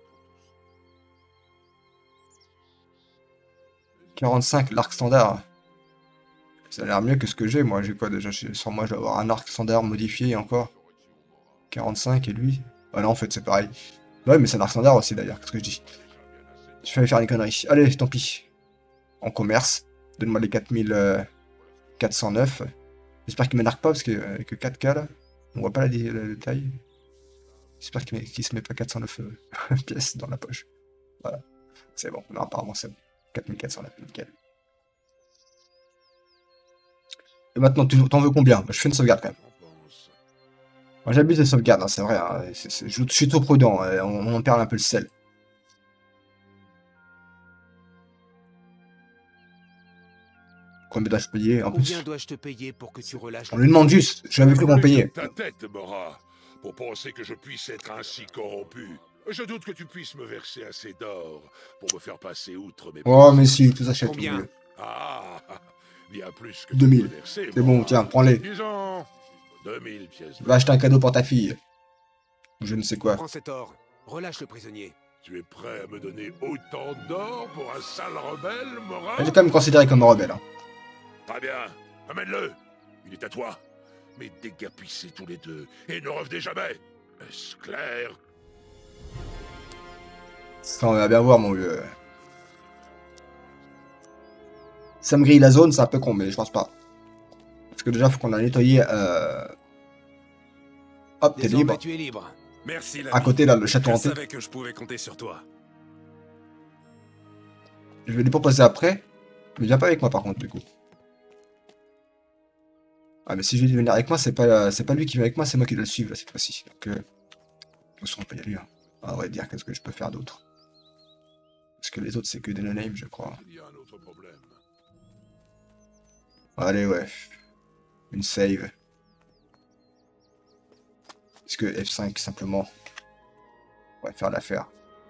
45, l'arc standard. Ça a l'air mieux que ce que j'ai, moi. J'ai quoi déjà? Sur moi, je vais avoir un arc standard modifié encore. 45 et lui. Ah non, en fait, c'est pareil. Ouais, mais c'est un arc standard aussi d'ailleurs, qu'est-ce que je dis? Je vais aller faire des conneries. Allez, tant pis. En commerce. Donne-moi les 4409. J'espère qu'il ne m'énarque pas parce que avec 4K là, on voit pas la taille. J'espère qu'il se met pas 409 pièces dans la poche. Voilà. C'est bon. Non, apparemment c'est bon. 4409, nickel. Et maintenant, t'en veux combien? Je fais une sauvegarde quand même. Moi j'abuse des sauvegardes, hein, c'est vrai. Hein. Je suis trop prudent. On en perd un peu le sel. Combien dois-je payer en plus? Combien dois-je te payer pour que tu relâches? On lui demande juste, j'avais cru qu'on payait. Ta tête, Mora, pour penser que je puisse être ainsi corrompu. Je doute que tu puisses me verser assez d'or pour me faire passer outre mes... Oh mais si, tout s'achète. Combien? Ah, bien plus que 2000. C'est bon, tiens, prends-les. Disons 2000 pièces. Va acheter un cadeau pour ta fille. Je ne sais quoi. Prends cet or. Relâche le prisonnier. Tu es prêt à me donner autant d'or pour un sale rebelle, Mora? Elle est quand même considérée comme un rebelle. Hein. Très bien, amène-le. Il est à toi. Mais dégapissez tous les deux et ne revenez jamais. Est-ce clair? Ça, on va bien voir, mon vieux. Ça me grille la zone, c'est un peu con, mais je pense pas. Parce que déjà, faut qu'on a nettoyé. Hop, t'es libre. Tu es libre. Merci, À côté, là, le château hanté. Je savais que je pouvais compter sur toi. Je vais lui proposer après. Mais viens pas avec moi, par contre, du coup. Ah, mais si je lui dis de venir avec moi, c'est pas lui qui vient avec moi, c'est moi qui dois le suivre, là, cette fois-ci. Donc, de toute façon, on peut y aller. Hein. On va dire qu'est-ce que je peux faire d'autre. Parce que les autres, c'est que des no-names, je crois. Il y a un autre problème. Allez, ouais. Une save. Est-ce que F5, simplement, on va faire l'affaire.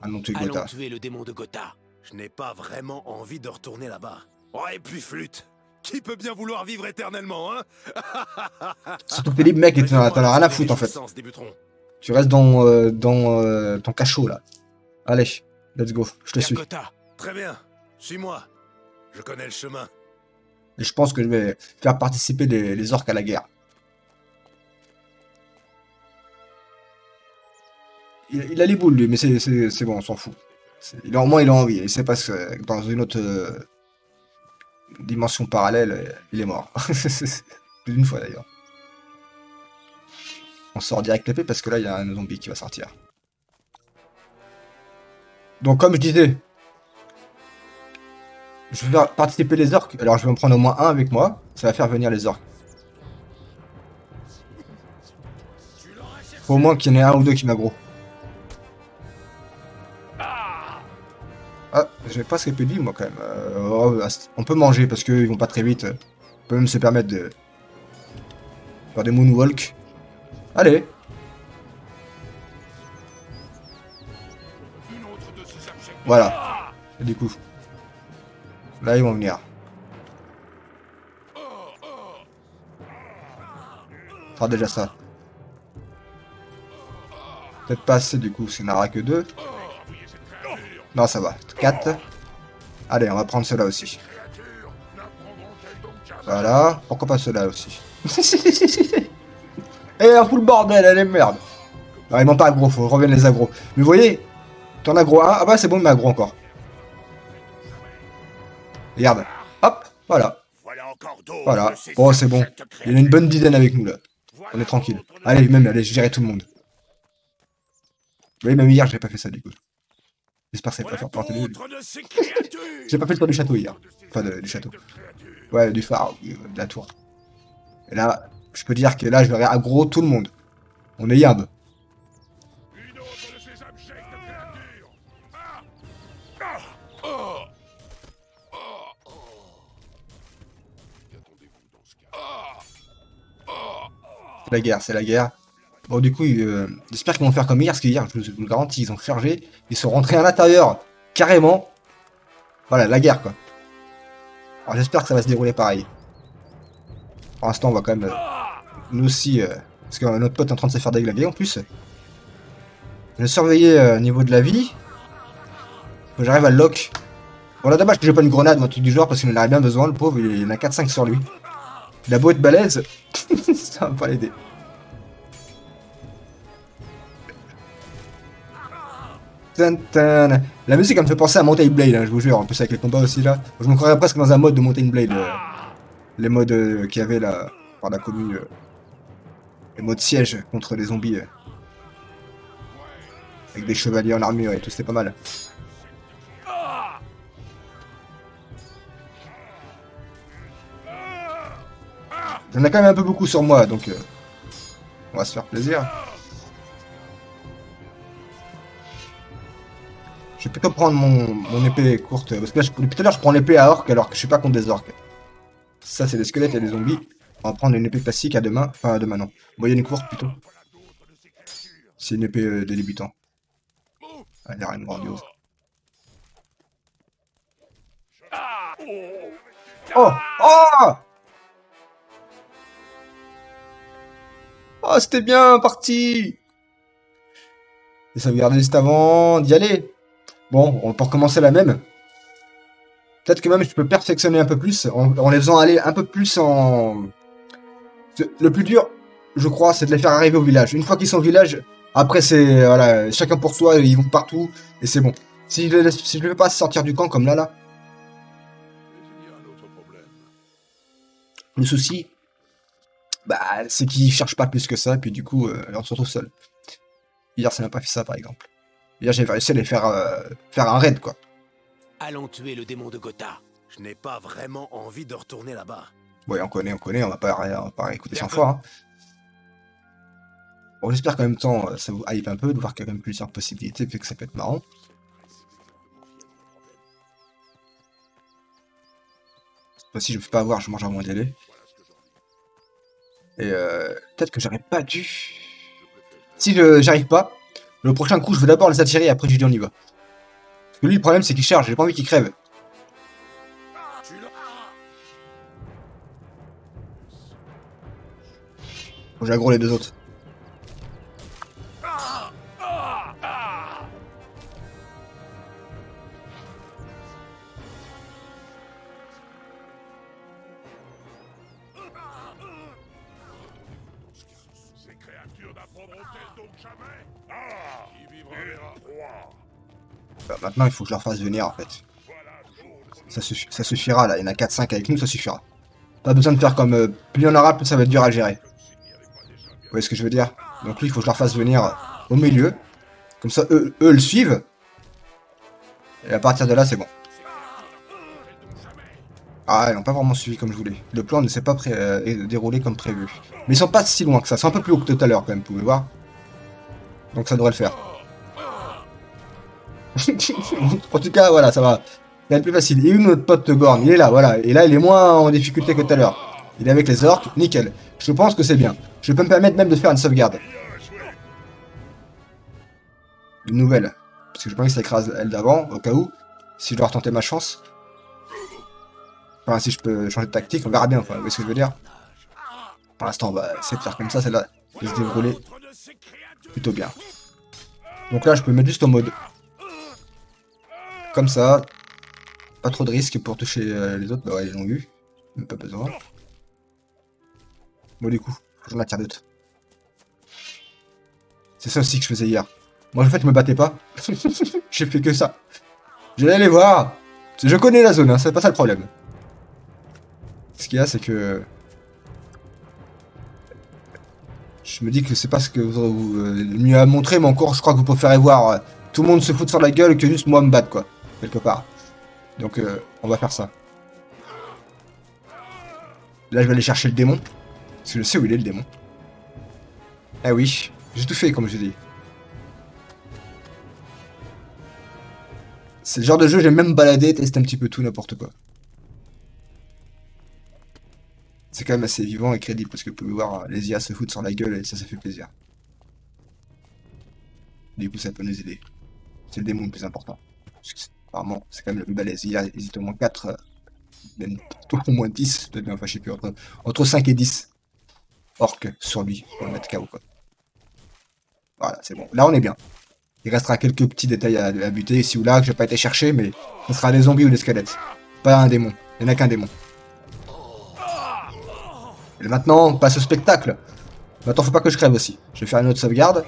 Allons tuer Allons Gotha. tuer le démon de Gotha. Je n'ai pas vraiment envie de retourner là-bas. Oh, et puis flûte. Qui peut bien vouloir vivre éternellement, hein? Surtout Philippe, mec, t'en as rien à foutre en fait. Tu restes dans ton cachot là. Allez, let's go, je te suis. Très bien, suis-moi. Je connais le chemin. Et je pense que je vais faire participer les orques à la guerre. Il a les boules lui, mais c'est bon, on s'en fout. Au moins il a envie, il sait pas que dans une autre dimension parallèle, il est mort. Plus d'une fois d'ailleurs. On sort direct l'épée parce que là il y a un zombie qui va sortir. Donc comme je disais, je vais faire participer les orques. Alors je vais en prendre au moins un avec moi. Ça va faire venir les orques. Faut au moins qu'il y en ait un ou deux qui m'aggro. Ah, j'ai pas ce peu de vie moi quand même. On peut manger parce qu'ils vont pas très vite. On peut même se permettre de faire des moonwalk. Allez. Voilà. Et du coup. Là ils vont venir. On fera déjà ça. Peut-être pas assez du coup, s'il n'y en aura que 2. Non, ça va. 4. Allez, on va prendre cela aussi. Voilà. Pourquoi pas cela aussi? Et un full bordel, elle est merde. Non, ils m'ont pas aggro, faut revenir les aggro. Mais vous voyez, t'en aggro un. Ah bah c'est bon, il m'a aggro encore. Regarde. Hop, voilà. Voilà. Bon, c'est bon. Il y en a une bonne dizaine avec nous là. On est tranquille. Allez, même, allez, je gérerai tout le monde. Vous voyez, même hier, j'ai pas fait ça du coup. J'espère que ça va pas faire planter les... J'ai pas fait le tour du château hier. Enfin, du château. Ouais, du phare, de la tour. Et là, je peux dire que là, je verrai aggro tout le monde. On est yab. C'est la guerre, c'est la guerre. Bon, du coup, j'espère qu'ils vont faire comme hier, parce qu'hier, je vous le garantis, ils ont chargé, ils sont rentrés à l'intérieur, carrément. Voilà, la guerre, quoi. Alors, j'espère que ça va se dérouler pareil. Pour l'instant, on va quand même, nous aussi, parce que notre pote est en train de se faire déglinguer, en plus. Je vais surveiller au niveau de la vie. Faut que j'arrive à le lock. Bon, là, dommage que j'ai pas une grenade, ou un truc du genre, parce qu'il en aurait bien besoin, le pauvre, il en a 4-5 sur lui. Il a beau être balèze, ça va pas l'aider. La musique elle me fait penser à Mountain Blade, hein, je vous jure, en plus avec les combats aussi là. Je me croirais presque dans un mode de Mountain Blade. Les modes qu'il y avait là, par la commune. Les modes siège contre les zombies. Avec des chevaliers en armure et tout, c'était pas mal. J'en ai quand même un peu beaucoup sur moi, donc on va se faire plaisir. Je vais plutôt prendre mon épée courte, parce que là, depuis tout à l'heure je prends l'épée à orque alors que je suis pas contre des orques. Ça c'est des squelettes et des zombies. On va prendre une épée classique à deux mains, enfin à deux mains non, moyenne courte plutôt. C'est une épée de débutant. Elle a rien de grandiose. Oh! Oh! Oh, c'était bien parti! Et ça sauvegarder juste avant d'y aller. Bon, on peut recommencer la même. Peut-être que même je peux perfectionner un peu plus en les faisant aller un peu plus en... Le plus dur, je crois, c'est de les faire arriver au village. Une fois qu'ils sont au village, après c'est... Voilà, chacun pour soi, ils vont partout, et c'est bon. Si je ne le fais pas sortir du camp comme là... Le souci, bah, c'est qu'ils cherchent pas plus que ça, puis du coup, on se retrouve seul. Hier, ça n'a pas fait ça, par exemple. Hier, j'ai réussi à les faire un raid, quoi. Allons tuer le démon de Gotha. Je n'ai pas vraiment envie de retourner là-bas. Ouais, on connaît, on va pas écouter 100 fois. Hein. Bon, j'espère qu'en même temps, ça vous hype un peu de voir qu'il y a quand même plusieurs possibilités, vu que ça peut être marrant. Cette fois-ci, je me fais pas avoir, je mange à moins d'aller. Et peut-être que j'aurais pas dû... Si j'arrive pas, le prochain coup, je vais d'abord les attirer et après je dis on y va. Parce que lui, le problème, c'est qu'il charge. J'ai pas envie qu'il crève. Faut que j'aggro les deux autres. Bah, maintenant, il faut que je leur fasse venir, en fait. Ça suffira, là. Il y en a 4-5 avec nous, ça suffira. Pas besoin de faire comme... plus il y en aura, plus ça va être dur à gérer. Vous voyez ce que je veux dire? Donc lui, il faut que je leur fasse venir au milieu. Comme ça, eux le suivent. Et à partir de là, c'est bon. Ah, ils n'ont pas vraiment suivi comme je voulais. Le plan ne s'est pas déroulé comme prévu. Mais ils sont pas si loin que ça. C'est un peu plus haut que tout à l'heure, quand même, vous pouvez voir. Donc ça devrait le faire. En tout cas, voilà, ça va. Ça va être plus facile. Et où notre pote Gorn? Il est là, voilà. Et là, il est moins en difficulté que tout à l'heure. Il est avec les orques, nickel. Je pense que c'est bien. Je peux me permettre même de faire une sauvegarde. Une nouvelle. Parce que je pense que ça écrase elle d'avant, au cas où. Si je dois retenter ma chance. Enfin, si je peux changer de tactique, on verra bien. Enfin, vous voyez ce que je veux dire? Pour l'instant, on va essayer de faire comme ça, celle-là. De se dérouler plutôt bien. Donc là, je peux mettre juste en mode. Comme ça. Pas trop de risques pour toucher les autres. Bah ouais, ils l'ont eu. Même pas besoin. Bon, du coup, j'en attire d'autres. C'est ça aussi que je faisais hier. Moi, en fait, je me battais pas. J'ai fait que ça. J'allais les voir. Je connais la zone, hein, c'est pas ça le problème. Ce qu'il y a, c'est que... Je me dis que c'est pas ce que vous mieux à montrer, mais encore, je crois que vous préférez voir tout le monde se foutre sur la gueule que juste moi me battre, quoi. Quelque part. Donc, on va faire ça. Là, je vais aller chercher le démon. Parce que je sais où il est, le démon. Eh oui, j'ai tout fait, comme je dis. C'est le genre de jeu, j'aime même balader, tester un petit peu tout, n'importe quoi. C'est quand même assez vivant et crédible, parce que vous pouvez voir les IA se foutre sur la gueule et ça fait plaisir. Du coup, ça peut nous aider. C'est le démon le plus important. Apparemment, c'est quand même le plus balèze. Il y a au moins 4, même au moins 10, enfin je sais plus, entre 5 et 10 orques sur lui, pour le mettre KO, quoi. Voilà, c'est bon. Là, on est bien. Il restera quelques petits détails à buter ici ou là que j'ai pas été chercher, mais ce sera des zombies ou des squelettes. Pas un démon. Il n'y en a qu'un démon. Et maintenant, on passe au spectacle. Maintenant, faut pas que je crève aussi. Je vais faire une autre sauvegarde.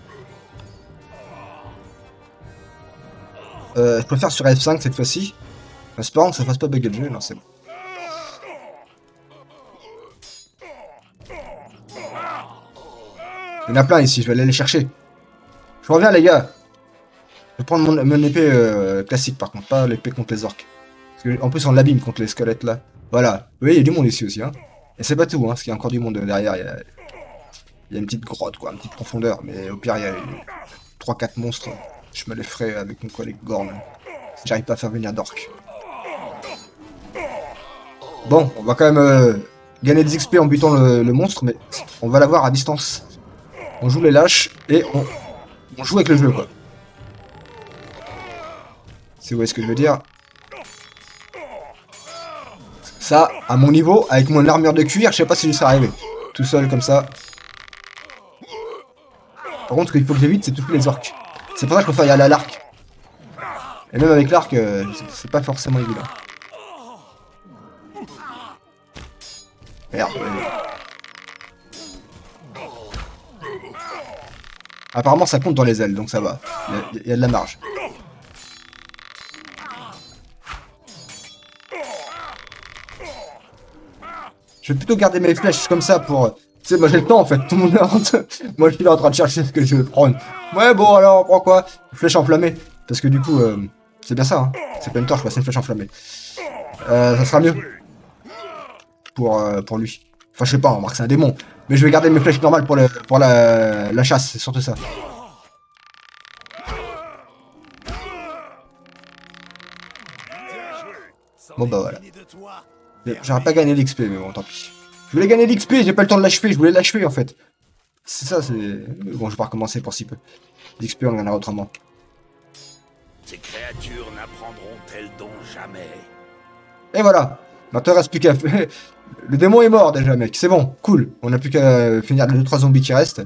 Je préfère sur F5 cette fois-ci. En espérant que ça fasse pas bugger le jeu. Non, c'est bon. Il y en a plein ici, je vais aller les chercher. Je reviens, les gars. Je vais prendre mon épée classique, par contre, pas l'épée contre les orques. Parce que, en plus, on l'abîme contre les squelettes, là. Voilà. Vous voyez, il y a du monde ici aussi, hein. Et c'est pas tout, hein, parce qu'il y a encore du monde derrière. Il y a une petite grotte, quoi, une petite profondeur. Mais au pire, il y a 3-4 monstres. Je me les ferai avec mon collègue Gorn. Si j'arrive pas à faire venir d'orques. Bon, on va quand même gagner des XP en butant le monstre, mais on va l'avoir à distance. On joue les lâches et on joue avec le jeu, quoi. Si vous voyez ce que je veux dire. Ça, à mon niveau, avec mon armure de cuir, je sais pas si je serais arrivé. Tout seul, comme ça. Par contre, ce qu'il faut que j'évite, c'est toucher les orques. C'est pour ça que je préfère y aller à l'arc. Et même avec l'arc, c'est pas forcément évident. Merde. Apparemment, ça compte dans les ailes, donc ça va. Il y a de la marge. Je vais plutôt garder mes flèches comme ça pour... Tu sais, moi j'ai le temps en fait, tout le monde rentre. Moi je suis là en train de chercher ce que je veux prendre. Ouais, bon alors, on prend quoi? Flèche enflammée. Parce que du coup, c'est bien ça, hein. C'est pas une torche, c'est une flèche enflammée. Ça sera mieux. Pour lui. Enfin, je sais pas, on remarque que c'est un démon. Mais je vais garder mes flèches normales pour la chasse, c'est surtout ça. Bon bah voilà. J'aurais pas gagné l'XP, mais bon, tant pis. Je voulais gagner l'XP, j'ai pas le temps de l'achever, je voulais l'achever en fait. C'est ça, c'est... Bon, je vais pas recommencer pour si peu. L'XP, on en gagnera autrement. créatures n'apprendront-elles donc jamais? Et voilà. Maintenant, il reste plus qu'à... Le démon est mort déjà, mec. C'est bon, cool. On n'a plus qu'à finir les 2-3 zombies qui restent.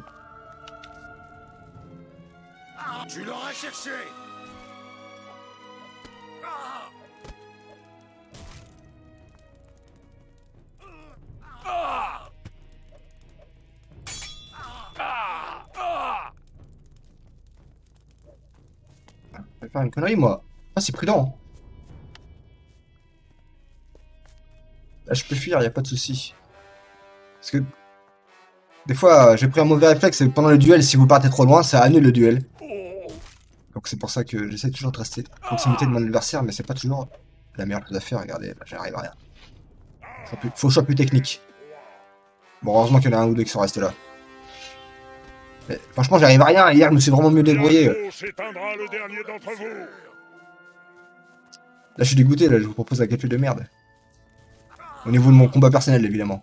Tu l'auras cherché. Je vais faire une connerie, moi. Ah, c'est prudent. Là, je peux fuir, il n'y a pas de souci. Parce que... Des fois, j'ai pris un mauvais réflexe et pendant le duel, si vous partez trop loin, ça annule le duel. Donc c'est pour ça que j'essaie toujours de rester à proximité de mon adversaire, mais c'est pas toujours la meilleure chose à faire. Regardez, là, j'arrive à rien. Faut choix plus technique. Bon, heureusement qu'il y en a un ou deux qui sont restés là. Mais, franchement, j'arrive à rien. Hier, je me suis vraiment mieux débrouillé. Là, je suis dégoûté. Là, je vous propose un gameplay de merde. Au niveau de mon combat personnel, évidemment.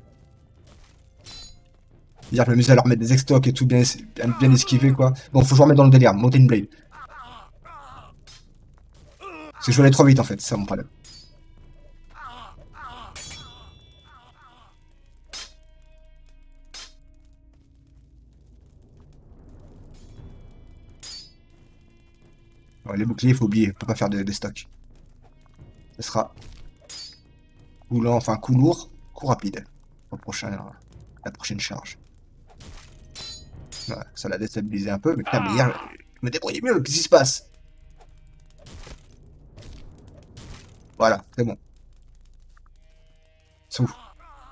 Hier, je m'amuse à leur mettre des extocs et tout, bien esquiver, quoi. Bon, faut que je remette dans le délire. Monter une blade. Parce que je vais aller trop vite, en fait. C'est ça mon problème. Ouais, les boucliers, il faut oublier. On peut pas faire des stocks. Ce sera coup lent, enfin coup lourd, coup rapide. Au prochain, la prochaine charge. Ouais, ça l'a déstabilisé un peu, mais putain, mais hier, je me débrouillais mieux. Qu'est-ce qui se passe? Voilà, c'est bon. C'est ouf.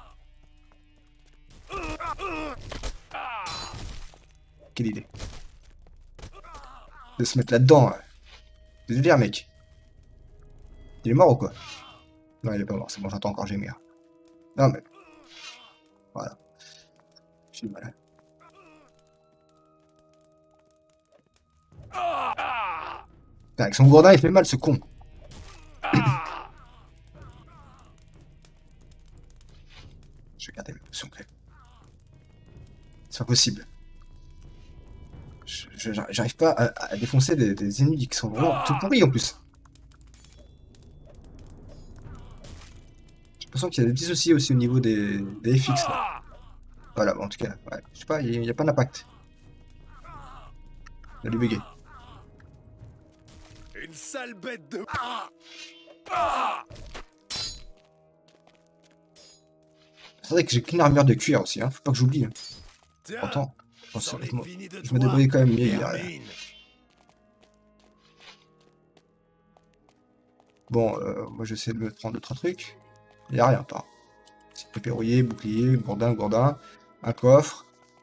Quelle idée. De se mettre là-dedans. C'est délire, mec. Il est mort ou quoi? Non, il est pas mort. C'est bon, j'entends encore gémir. Non, mais... Voilà. J'ai du mal. Putain, avec son gourdin, il fait mal, ce con. Je vais garder mes potions clés. C'est pas possible. J'arrive pas à défoncer des ennemis qui sont vraiment tout pourris en plus. J'ai l'impression qu'il y a des petits soucis aussi au niveau des FX là. Voilà, bon, en tout cas, ouais, je sais pas, il n'y a pas d'impact. Il a du bugger. Une sale bête de... C'est vrai que j'ai qu'une armure de cuir aussi, hein. Faut pas que j'oublie. Hein. Pourtant, je me débrouillais quand même mieux hier. Bon, moi j'essaie de me prendre d'autres trucs. Il n'y a rien, pas. C'est pépérouillé, bouclier, gourdin, un coffre.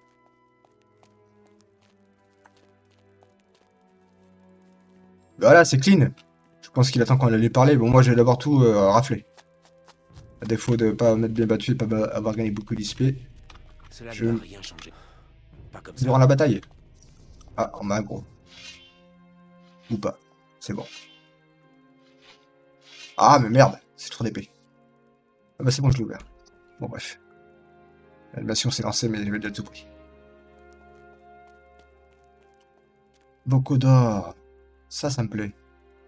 Voilà, c'est clean. Je pense qu'il attend qu'on allait parler. Bon, moi je vais d'abord tout rafler. À défaut de pas m'être bien battu et pas avoir gagné beaucoup d'XP. Cela ne va rien changer. Pas comme ça. Durant la bataille. Ah, en main gros. Ou pas. C'est bon. Ah, mais merde. C'est trop d'épée. Ah bah c'est bon, je l'ai ouvert. Bon, bref. L'animation s'est lancée, mais je vais déjà tout pris. Beaucoup d'or. Ça me plaît.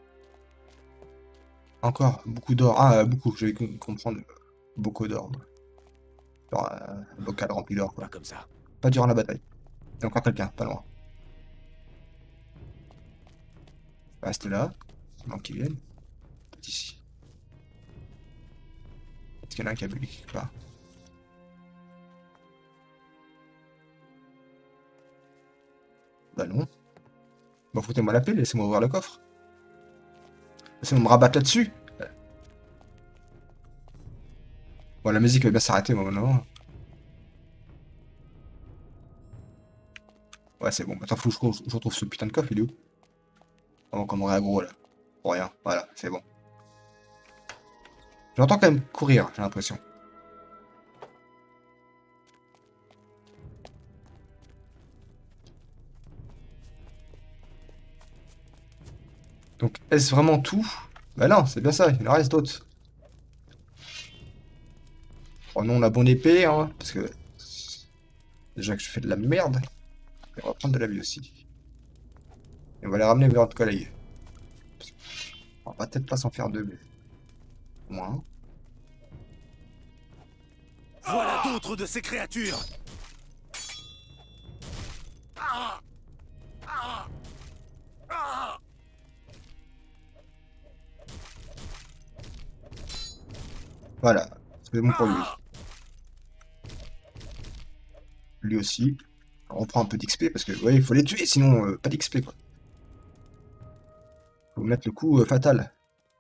Encore beaucoup d'or. Ah, beaucoup. Je vais comprendre. Beaucoup d'or. Genre un bocal rempli d'or, quoi. Pas comme ça. Pas durant la bataille. Il y a encore quelqu'un, pas loin. Reste là. Avant qu'il vienne. Peut-être ici. Est-ce qu'il y en a un qui a bu quelque part? Bah non. Bon, foutez-moi la paix, laissez-moi ouvrir le coffre. Laissez-moi me rabattre là-dessus. Bon, la musique va bien s'arrêter, moi, maintenant. Ouais, c'est bon. Attends, faut que je retrouve ce putain de coffre, il est où? Avant qu'on aurait aggro, là. Pour rien. Voilà, c'est bon. J'entends quand même courir, j'ai l'impression. Donc, est-ce vraiment tout? Bah non, c'est bien ça, il en reste d'autres. Prenons la bonne épée, hein, parce que... Déjà que je fais de la merde. Et on va prendre de la vie aussi. Et on va les ramener vers notre collègue. On va peut-être pas s'en faire deux, mais... Au moins. Voilà d'autres de ces créatures. Voilà. C'est bon pour lui. Lui aussi. Alors, on prend un peu d'XP parce que, ouais, il faut les tuer, sinon pas d'XP quoi. Faut mettre le coup fatal.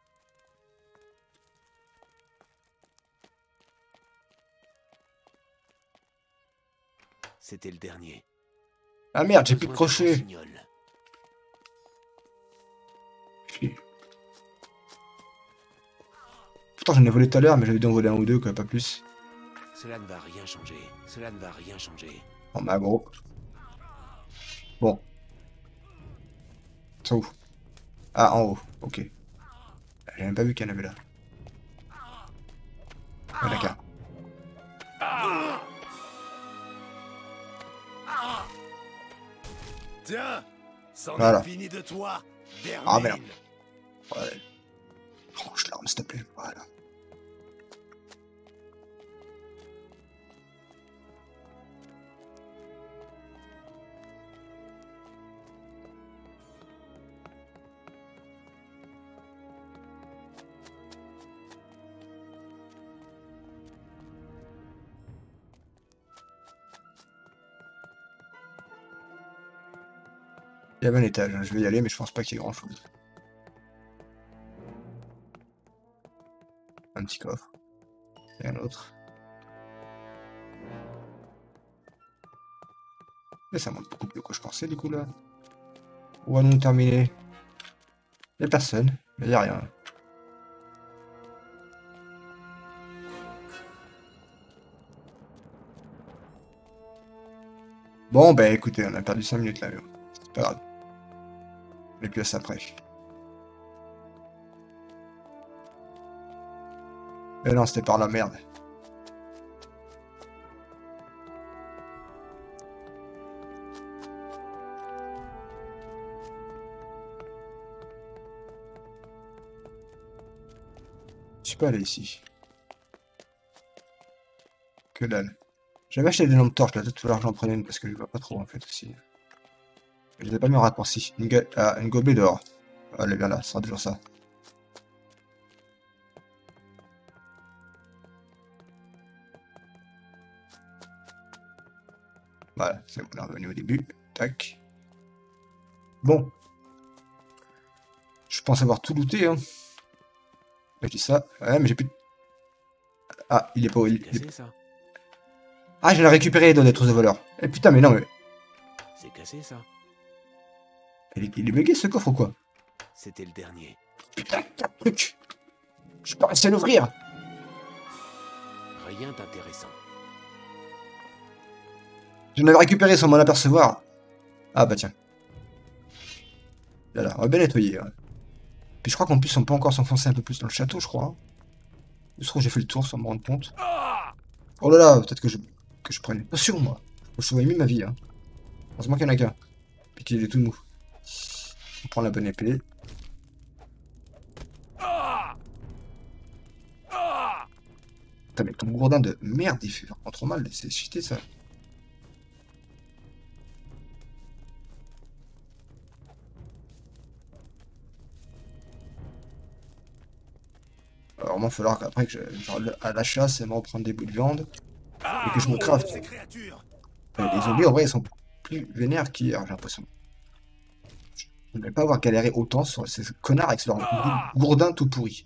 C'était le dernier. Ah merde, j'ai plus de crochet. Pourtant j'en ai volé tout à l'heure, mais j'avais dû en voler un ou deux, quoi, pas plus. Cela ne va rien changer. Cela ne va rien changer. Oh ma gros. Bon. C'est où? Ah, en haut, ok. J'ai même pas vu qu'il y en avait là. Ah, d'accord. Tiens, c'en Voilà. est fini de toi, Ah merde. Vermine. Ouais. Range l'arme, s'il te plaît. Voilà. Il y avait un étage, je vais y aller, mais je pense pas qu'il y ait grand chose. Un petit coffre. Et un autre. Mais ça monte beaucoup plus que je pensais du coup là. Où allons-nous terminer? Y'a personne, mais y'a rien. Bon bah écoutez, on a perdu 5 minutes là, mais bon, c'est pas grave. Et puis à ça après. Mais non, c'était par la merde. Je suis pas allé ici. Que dalle. J'avais acheté des lampes torches là, tout à l'heure j'en prenais une parce que je vois pas trop en fait aussi. Je les ai pas mis en raccourci. Une gobelet d'or. Ah, elle est bien là, ce sera toujours ça. Voilà, c'est bon, on est revenu au début. Tac. Bon. Je pense avoir tout looté, hein. Je dis ça. Ouais, mais j'ai plus de... Ah, il est pas... Cassé, ça. Ah, je l'ai récupéré dans des trousses de voleurs. Eh putain, mais non, mais... C'est cassé, ça. Il est bugué ce coffre ou quoi? C'était le dernier. Putain, 4 trucs. Je peux pas rester à l'ouvrir. Rien d'intéressant. J'en avais récupéré sans m'en apercevoir. Ah bah tiens. Là, on va bien nettoyer. Hein. Puis je crois qu'en plus on peut encore s'enfoncer un peu plus dans le château, je crois. Hein. Je trouve que j'ai fait le tour sans me rendre compte. Oh là là, peut-être que je prenne une potion, moi. Je saurais mis ma vie. Hein. Heureusement qu'il y en a qu'un. Puis qu'il est tout mou. On prend la bonne épée. Putain, mais ton gourdin de merde, il fait vraiment trop mal. C'est cheaté ça. Alors, il va falloir qu'après que je à la chasse et me reprendre des bouts de viande et que je me craft. Les zombies en vrai ils sont plus vénères qu'hier, j'ai l'impression. Je ne vais pas avoir galéré autant sur ces connards avec leur gourdin tout pourri.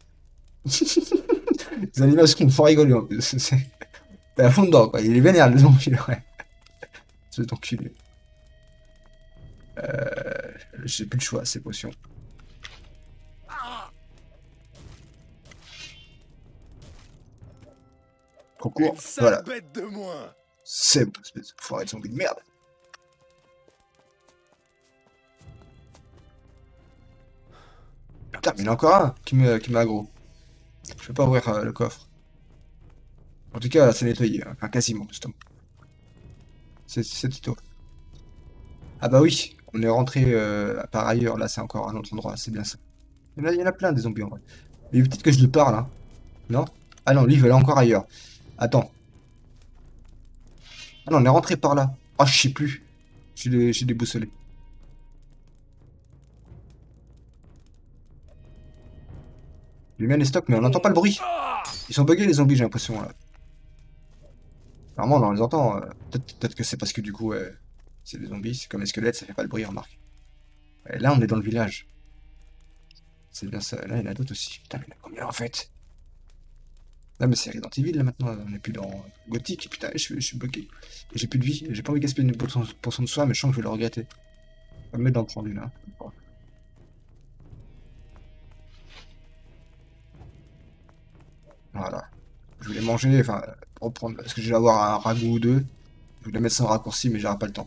Les animations me font rigoler en plus. T'es à fond dedans quoi, il est vénère le zombie, ouais. C'est enculé. J'ai plus le choix, ces potions. Trop court, voilà. Bête de moins. C'est bon, espèce de forêt de zombies de merde. Putain, mais il y en a encore un qui m'a aggro. Je vais pas ouvrir le coffre. En tout cas, c'est nettoyé, hein. Enfin quasiment, justement. C'est Tito. Ah bah oui, on est rentré par ailleurs, là c'est encore un autre endroit, c'est bien ça. Il y en a plein des zombies en vrai. Mais peut-être que je lui parle, hein. Non? Ah non, lui, il veut aller encore ailleurs. Attends. Ah non, on est rentré par là. Ah, je sais plus. J'ai déboussolé. J'ai mis les stocks, mais on n'entend pas le bruit. Ils sont buggés les zombies, j'ai l'impression là. Normalement, on les entend. Peut-être que c'est parce que du coup, c'est des zombies, c'est comme les squelettes, ça fait pas le bruit, remarque. Et là, on est dans le village. C'est bien ça. Là, il y en a d'autres aussi. Putain, mais il y en a combien en fait? Là, mais c'est Resident Evil là maintenant. On n'est plus dans Gothic. Putain, je suis bloqué. J'ai plus de vie. J'ai pas envie de gaspiller une potion de soin, mais je sens que je vais le regretter. On va me mettre dans le prendre une là. Voilà. Je voulais manger, enfin, reprendre, parce que je vais avoir un ragoût ou deux. Je voulais mettre ça en raccourci, mais j'aurai pas le temps.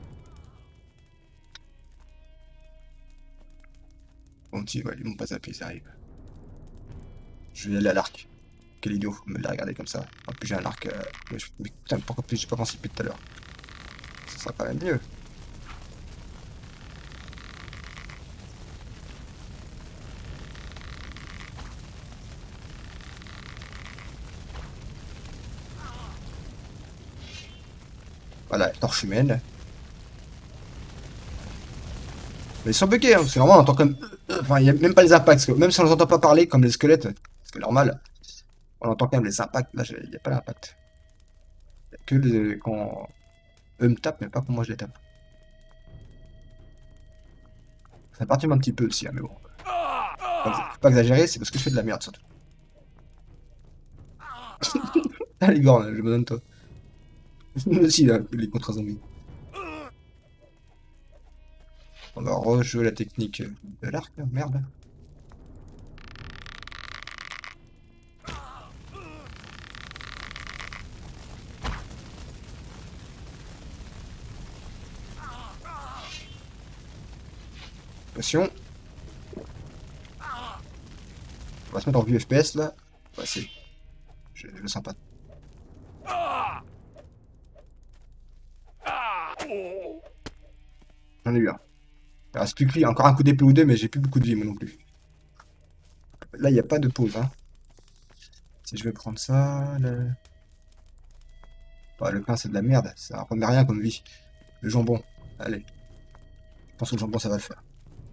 Bon, petit, ouais, ils m'ont pas zappé, ça arrive. Je vais y aller à l'arc. Quel idiot, me l'a regardé comme ça. En plus, j'ai un arc. Mais putain, pourquoi plus j'ai pas pensé depuis tout à l'heure? Ça sera quand même mieux. Voilà, torche humaine. Mais ils sont buggés, hein, parce que normalement on entend comme. Enfin, il n'y a même pas les impacts, parce que même si on les entend pas parler, comme les squelettes, c'est normal, on entend quand même les impacts. Là, il n'y a pas d'impact. Il n'y a que quand eux me tapent, mais pas quand moi je les tape. Ça perturbe un petit peu aussi, hein, mais bon. Faut pas exagérer, c'est parce que je fais de la merde surtout. Allez, Gorn, je me donne toi. Moi aussi, là, les contre zombies. On va rejouer la technique de l'arc, merde. Attention. On va se mettre en vue FPS là. Ouais, c'est. Je le sens pas. J'en ai eu un. Il reste plus que lui, encore un coup d'épée ou deux, mais j'ai plus beaucoup de vie moi non plus. Là, il n'y a pas de pause, hein. Si je vais prendre ça, bah, le pain c'est de la merde, ça remet rien comme vie. Le jambon, allez. Je pense que le jambon ça va le faire.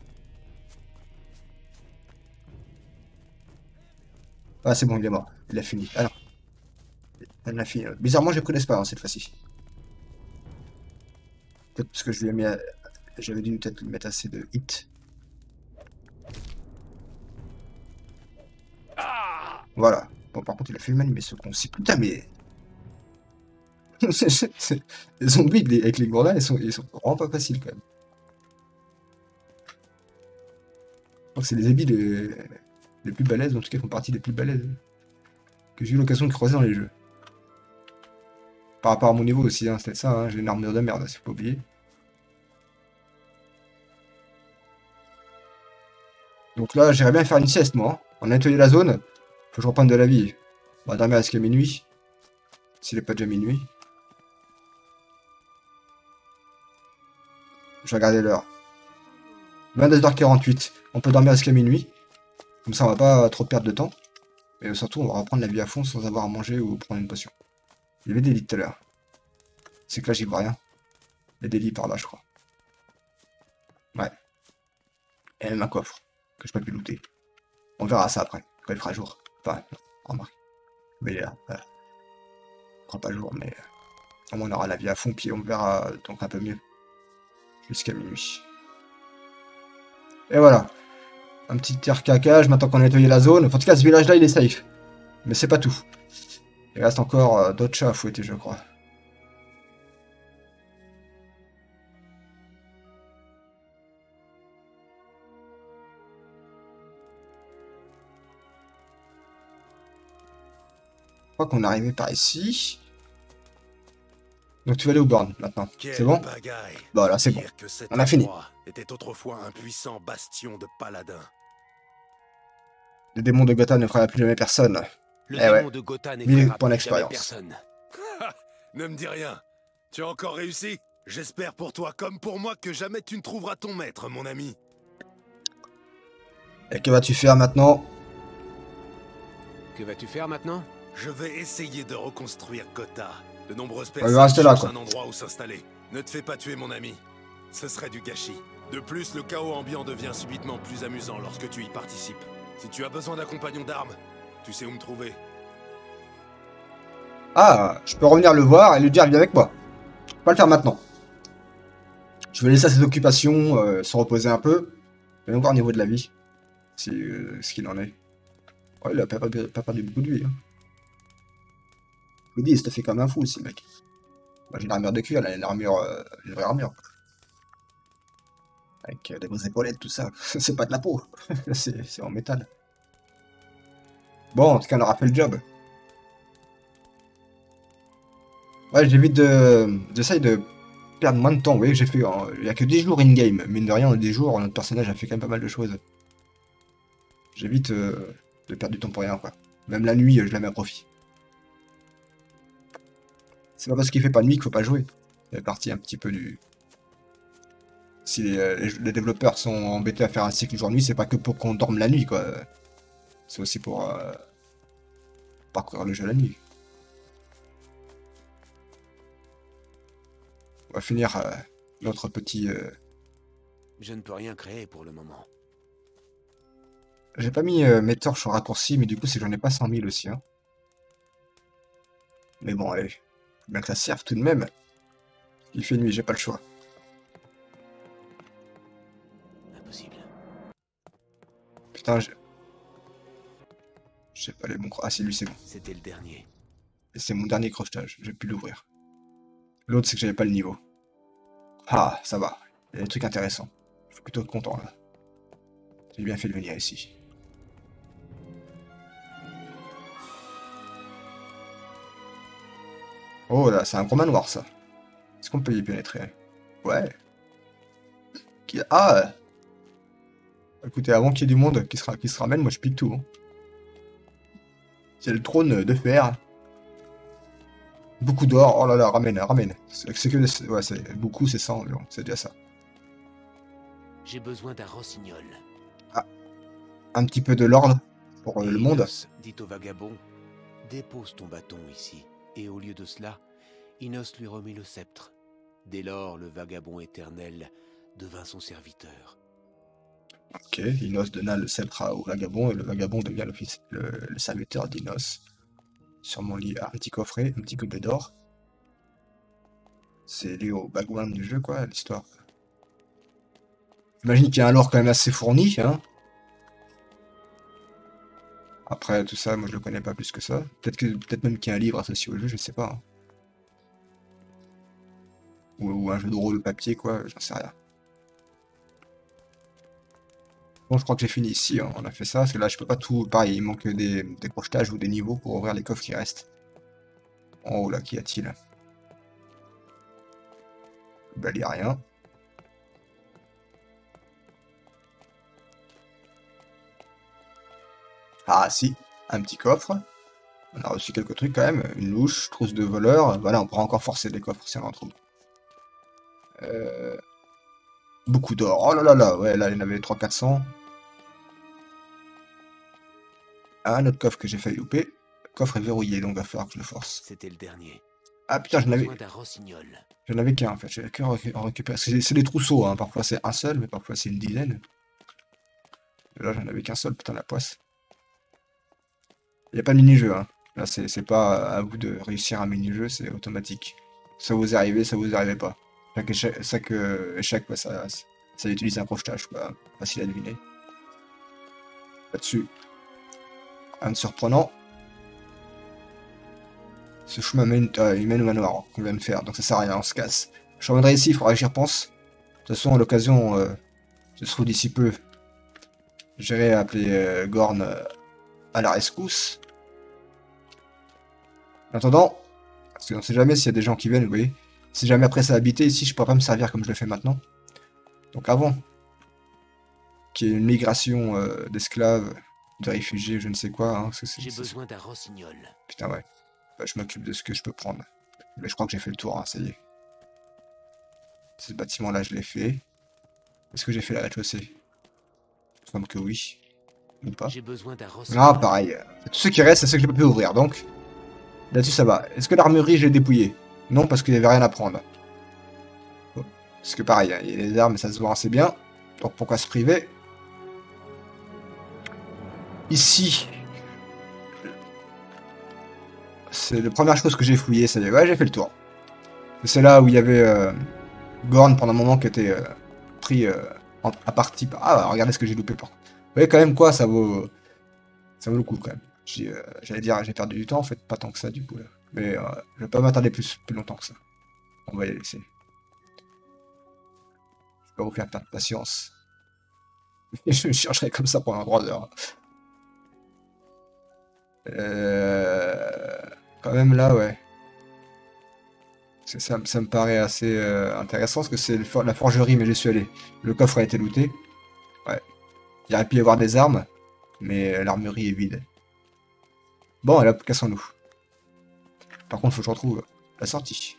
Ah c'est bon, il est mort, il a fini. Alors, elle a fini. Bizarrement j'ai pris l'espace cette fois-ci. Peut-être parce que je lui ai mis j'avais dû peut-être lui mettre assez de hit. Voilà. Bon par contre il a fait le mal, mais ce con ci. Putain mais. Les zombies avec les gourdins, ils sont vraiment pas faciles quand même. Je crois que c'est les habits les plus balèzes, en tout cas, font partie des plus balèzes que j'ai eu l'occasion de croiser dans les jeux. Par rapport à mon niveau aussi, hein, c'était ça, hein, j'ai une armure de merde, c'est pas oublier. Donc là, j'irais bien faire une sieste, moi. Hein. On a nettoyé la zone, faut que je reprenne de la vie. On va dormir jusqu'à minuit. S'il n'est pas déjà minuit. Je vais regarder l'heure. 22h48. On peut dormir jusqu'à minuit. Comme ça, on va pas trop perdre de temps. Et surtout, on va reprendre la vie à fond sans avoir à manger ou prendre une potion. Il y avait des lits tout à l'heure. C'est que là, j'y vois rien. Il y a des lits par là, je crois. Ouais. Et même un coffre que je peux plus looter. On verra ça après, quand il fera jour. Enfin, non, remarque. Mais il est là, voilà. Il fera pas jour, mais au moins on aura la vie à fond, puis on verra donc un peu mieux. Jusqu'à minuit. Et voilà. Un petit tir caquage, maintenant qu'on a nettoyé la zone. En tout cas, ce village-là, il est safe. Mais c'est pas tout. Il reste encore d'autres chats à fouetter, je crois. Je crois qu'on est arrivé par ici. Donc tu vas aller au bornes maintenant. C'est bon? Voilà, c'est bon. On a fini. Était autrefois un puissant bastion de paladins. Le démon de Gotham ne fera plus jamais personne. Le démon de Gotham ne fera plus jamais personne. Ne me dis rien. Tu as encore réussi? J'espère pour toi comme pour moi que jamais tu ne trouveras ton maître, mon ami. Et que vas-tu faire maintenant? Que vas-tu faire maintenant? Je vais essayer de reconstruire Gotha. De nombreuses va personnes rester là, cherchent quoi. un endroit où s'installer. Ne te fais pas tuer, mon ami. Ce serait du gâchis. De plus, le chaos ambiant devient subitement plus amusant lorsque tu y participes. Si tu as besoin d'un compagnon d'armes, tu sais où me trouver. Ah, je peux revenir le voir et lui dire viens avec moi. Je peux pas le faire maintenant. Je vais laisser à ses occupations, se reposer un peu. Voyons voir au niveau de la vie. Si, ce qu'il en est. Ouais, il a pas perdu beaucoup de vie. Hein. Je vous dis, il se fait comme un fou aussi, mec. Moi j'ai une armure de cuir, là, une armure, une vraie armure. Avec des grosses épaulettes, tout ça. C'est pas de la peau. C'est en métal. Bon, en tout cas, on aura fait le job. Ouais, j'évite de... J'essaye de perdre moins de temps. Vous voyez, j'ai fait... Il y a que 10 jours in-game. Mine de rien, en 10 jours, notre personnage a fait quand même pas mal de choses. J'évite de perdre du temps pour rien, quoi. Même la nuit, je la mets à profit. C'est pas parce qu'il fait pas nuit qu'il faut pas jouer. Il fait partie un petit peu du... Si les développeurs sont embêtés à faire un cycle jour-nuit, c'est pas que pour qu'on dorme la nuit, quoi. C'est aussi pour parcourir le jeu la nuit. On va finir notre petit... Je ne peux rien créer pour le moment. J'ai pas mis mes torches en raccourci, mais du coup, c'est que j'en ai pas 100 000 aussi. Hein. Mais bon, allez. Faut bien que ça serve tout de même. Il fait nuit, j'ai pas le choix. Impossible. Putain, j'ai pas les bons... Ah si, lui, c'est bon. C'était le dernier. Et c'est mon dernier crochetage, j'ai pu l'ouvrir. L'autre, c'est que j'avais pas le niveau. Ah, ça va. Il y a des trucs intéressants. Je suis plutôt content, là. J'ai bien fait de venir ici. Oh là, c'est un gros manoir, ça. Est-ce qu'on peut y pénétrer? Ouais. Ah! Écoutez, avant qu'il y ait du monde qui se ramène, moi je pique tout. Hein. C'est le trône de fer. Beaucoup d'or. Oh là là, ramène, ramène. C'est que... Ouais, c'est beaucoup, c'est 100 environ. C'est déjà ça. J'ai besoin d'un rossignol. Ah. Un petit peu de l'ordre pour le monde. Inos dit au vagabond, dépose ton bâton ici. Et au lieu de cela, Inos lui remit le sceptre. Dès lors, le vagabond éternel devint son serviteur. Ok, Inos donna le sceptre au vagabond et le vagabond devient le serviteur d'Inos. Sûrement lié à un petit coffret, un petit gobelet d'or. C'est lié au background du jeu, quoi, l'histoire. J'imagine qu'il y a un lore quand même assez fourni, hein. Après, tout ça, moi je le connais pas plus que ça. Peut-être même qu'il y a un livre associé au jeu, je sais pas. Hein. Ou un jeu de rôle papier, quoi, j'en sais rien. Bon, je crois que j'ai fini ici, hein. On a fait ça, parce que là je peux pas tout... Pareil, il manque des crochetages ou des niveaux pour ouvrir les coffres qui restent. En haut là, qu'y a-t-il? Bah, il y a rien. Ah si, un petit coffre. On a reçu quelques trucs quand même. Une louche, trousse de voleur. Voilà, on pourra encore forcer des coffres si on en trouve. Beaucoup d'or. Oh là là là, ouais, là il y en avait 300-400. Ah, un autre coffre que j'ai failli louper. Le coffre est verrouillé, donc il va falloir que je le force. C'était le dernier. Ah putain, j'en avais qu'un en fait. J'avais qu'un en récupérer. C'est des trousseaux, hein. Parfois c'est un seul, mais parfois c'est une dizaine. Et là j'en avais qu'un seul, putain la poisse. Il n'y a pas de mini-jeu, hein. Là c'est pas à vous de réussir un mini-jeu, c'est automatique. Ça vous arrive, ça vous arrive pas. Chaque échec, bah, ça utilise un crochetage, quoi. Facile à deviner. Là-dessus. Rien de surprenant. Ce chemin il mène au manoir qu'on vient de faire, donc ça sert à rien, on se casse. Je reviendrai ici, il faudra que j'y repense. De toute façon, à l'occasion, je se trouve d'ici peu. J'irai appeler Gorn à la rescousse. En attendant, parce qu'on sait jamais s'il y a des gens qui viennent, vous voyez. Si jamais après ça habité ici, je pourrais pas me servir comme je le fais maintenant. Donc avant qu'il y ait une migration d'esclaves, de réfugiés, je ne sais quoi. Hein, j'ai besoin d'un rossignol. Putain, ouais. Bah, je m'occupe de ce que je peux prendre. Mais je crois que j'ai fait le tour, hein, ça y est. Ce bâtiment-là, je l'ai fait. Est-ce que j'ai fait la rez-de-chaussée? Il me semble que oui. Ou pas. J'ai besoin d'un Ah, pareil. Tous ceux qui restent, c'est ceux que j'ai pas pu ouvrir, donc... Là-dessus, ça va. Est-ce que l'armurerie, je l'ai dépouillée? Non, parce qu'il n'y avait rien à prendre. Bon. Parce que pareil, hein, il y a les armes, ça se voit assez bien. Donc pourquoi se priver? Ici... C'est la première chose que j'ai fouillée, ça y est. Ouais, j'ai fait le tour. C'est là où il y avait Gorn pendant un moment qui était pris à partie. Ah, regardez ce que j'ai loupé par contre. Vous voyez quand même quoi, ça vaut le coup quand même. J'allais dire, j'ai perdu du temps, en fait, pas tant que ça du coup. Là. Mais je vais pas m'attarder plus longtemps que ça. On va y laisser. Je vais pas vous faire perdre patience. Je chercherai comme ça pendant 3 heures. Quand même là, ouais. Ça me paraît assez intéressant parce que c'est la forgerie, mais j'y suis allé. Le coffre a été looté. Ouais. Il aurait pu y avoir des armes, mais l'armurerie est vide. Bon, et là, cassons-nous. Par contre, faut que je retrouve la sortie.